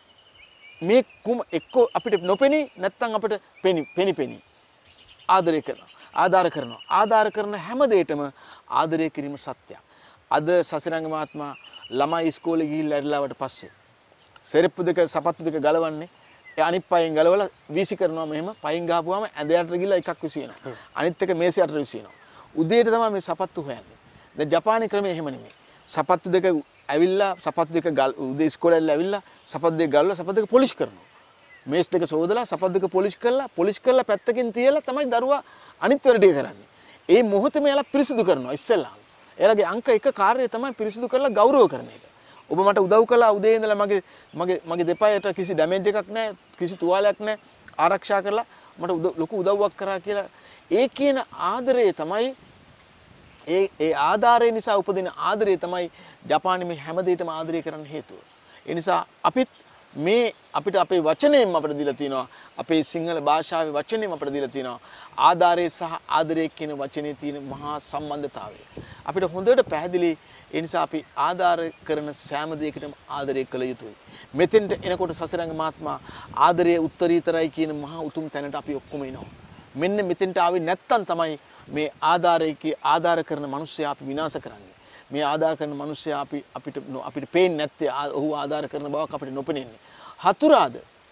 මේ කුම එක්ක අපිට නොපෙනී නැත්තම් අපිට පෙනි පෙනි පෙනි ආදරය කරනවා. ආදාර කරනවා. ආදාර කරන හැම දෙයකම ආදරය කිරීම සත්‍යයක්. අද සසරංග මහත්මයා ළමයි ඉස්කෝලේ ගිහිල්ලා ඇරිලාවට පස්සේ සෙරප්පු දෙක සපත්තු දෙක ගලවන්නේ අනිත් පයෙන් ගලවලා වීසි කරනවා මෙහෙම පයින් ගහපුවාම ඇඳ යට ගිහලා එකක් විසිනවා. අනිත් එක මේස යට විසිනවා. උදේට තමයි මේ සපත්තු හොයන්නේ. දැන් ජපානයේ ක්‍රමය එහෙම නෙමෙයි. සපත්තු දෙක ඇවිල්ලා සපත්තු දෙක උදේ ඉස්කෝලේ ඇවිල්ලා සපත්තු දෙක ගලවලා සපත්තු දෙක පොලිෂ් කරනවා. මේස් දෙක සෝදලා සපත්තු දෙක පොලිෂ් කරලා පොලිෂ් කරලා පැත්තකින් තියලා තමයි දරුවා අනිත් වැඩ ටික කරන්නේ. ඒ මොහොතේම එයාලා පිරිසිදු කරනවා ඉස්සෙල්ලා. එයාලගේ අංක එක කාර්යය තමයි පිරිසිදු කරලා ගෞරව කරන එක. ඔබ මට උදව් කළා උදේ ඉඳලා මගේ මගේ මගේ දෙපායට කිසි ඩැමේජ් එකක් නැහැ කිසි තුවාලයක් නැහැ ආරක්ෂා කරලා මට ලොකු උදව්වක් කරා කියලා ඒ කියන ආදරය තමයි ඒ ඒ ආධාරය නිසා උපදින ආදරය තමයි ජපානයේ මේ හැම දෙයකම ආදරය කරන්න හේතුව. ඒ නිසා අපිත් මේ අපිට අපේ වචනයෙන් අපිට දීලා තියෙනවා අපේ සිංහල භාෂාවේ වචනයෙන් අපිට දීලා තියෙනවා ආධාරය සහ ආදරය කියන වචනේ තියෙන මහා සම්බන්ධතාවය. අපිට හොඳට පැහැදිලි ඒ නිසා අපි ආධාර කරන සෑම දෙයකටම ආදරය කළ යුතුයි. මෙතෙන්ට එනකොට සසරංග මහත්මයා ආදරයේ උත්තරීතරයි කියන මහා උතුම් තැනට අපි ඔක්කොම එනවා. මෙන්න මෙතෙන්ට ආවේ නැත්තම් තමයි මේ ආධාරයේ ආධාර කරන මිනිස්සයා අපි විනාශ කරන්නේ. මේ ආධාර කරන මිනිස්සයා අපි අපිට අපිට පේන්නේ නැත්තේ ඔහු ආධාර කරන බවක් අපිට නොපෙනෙන්නේ. හතුරාද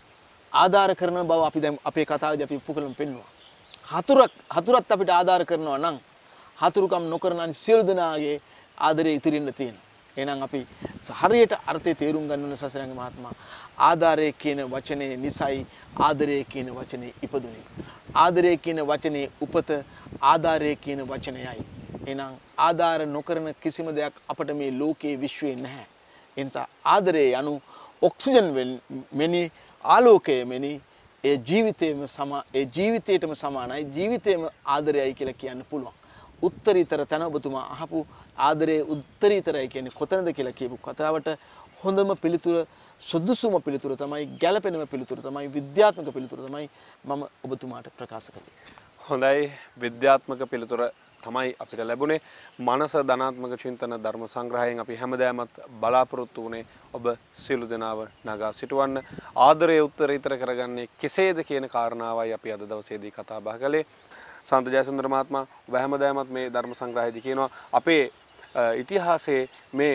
ආධාර කරන බව අපි දැන් අපේ කතාවේදී අපි පුකලම් පෙන්නුවා. හතුරක් හතුරත් අපිට ආධාර කරනවා නම් හතුරුකම් නොකරන අනිත් සියලු දෙනාගේ ආදරය ඉතිරින්න තියෙනවා. එහෙනම් අපි හරියට අර්ථය තේරුම් ගන්න ඕන සසරංග මහත්මයා. ආධාරය කියන වචනේ නිසයි ආදරය කියන වචනේ ඉපදුනේ. ආදරය කියන වචනේ උපත ආධාරය කියන වචනයයි. එහෙනම් ආධාර නොකරන කිසිම දෙයක් අපිට මේ ලෝකයේ විශ්වයේ නැහැ. ඒ නිසා ආදරය යනු ඔක්සිජන් මෙනි ආලෝකය මෙනි ඒ ජීවිතේම සමා ඒ ජීවිතේටම සමානයි ජීවිතේම ආදරයයි කියලා කියන්න පුළුවන්. උත්තරීතර තන ඔබතුමා අහපු ආදරයේ උත්තරීතරයි කියන්නේ කොතනද කියලා කියපු කතාවට හොඳම පිළිතුර සුදුසුම පිළිතුර තමයි ගැළපෙනම පිළිතුර තමයි විද්‍යාත්මක පිළිතුර තමයි මම ඔබතුමාට ප්‍රකාශ කළේ. හොඳයි විද්‍යාත්මක පිළිතුර තමයි අපිට ලැබුණේ. මනස ධනාත්මක චින්තන ධර්ම සංග්‍රහයෙන් අපි හැමදාමත් බලාපොරොත්තු වුණේ ඔබ සියලු දෙනාව නගා සිටවන්න. ආදරය උත්තරීතර කරගන්නේ කෙසේද කියන කාරණාවයි අපි අද දවසේදී කතා බහ කළේ. සන්ත ජයසුන්දර මහත්මයා ඔබ හැමදාමත් මේ ධර්ම සංග්‍රහයේදී කියනවා අපේ ඉතිහාසයේ මේ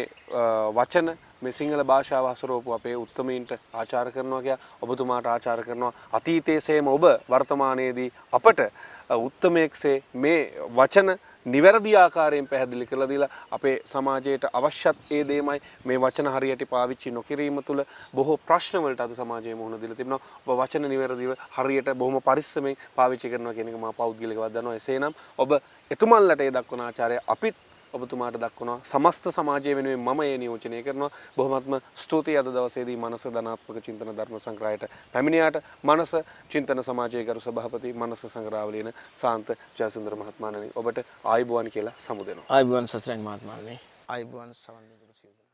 වචන මේ සිංහල භාෂාව හසුරවපු අපේ උත්තමීන්ට ආචාර කරනවා කියලා ඔබතුමාට ආචාර කරනවා. අතීතයේසේම ඔබ වර්තමානයේදී අපට උත්තමයෙක්සේ මේ වචන නිවැරදි ආකාරයෙන් පැහැදිලි කරලා දීලා අපේ සමාජයට අවශ්‍යත් ඒ දෙයමයි මේ වචන හරියට පාවිච්චි නොකිරීම තුළ බොහෝ ප්‍රශ්න වලට අද සමාජයේ මුහුණ දීලා තිබෙනවා. ඔබ වචන නිවැරදිව හරියට බොහොම පරිස්සමෙන් පාවිච්චි කරනවා කියන එක මම පෞද්ගලිකව දන්නවා. එසේනම් ඔබ එතුමන්ලට ඒ දක්වන ආචාරය අපිත් ඔබතුමාට දක්වනවා. සමස්ත සමාජය වෙනුවෙන් මම ඒ නියෝජනය කරනවා. බොහොමත්ම ස්තුතියි අද දවසේදී මනස ධනාත්මක චින්තන ධර්ම සංග්‍රහයට පැමිණියාට. මනස චින්තන සමාජයේ ගරු සභාපති මනස සංග්‍රහවලියන සාන්ත ජයසුන්දර මහත්මයාණනි ඔබට ආයුබෝවන් කියලා සමුදෙනවා. ආයුබෝවන් සසරංග මහත්මයාණනි. ආයුබෝවන් සවන් දෙනු සියලු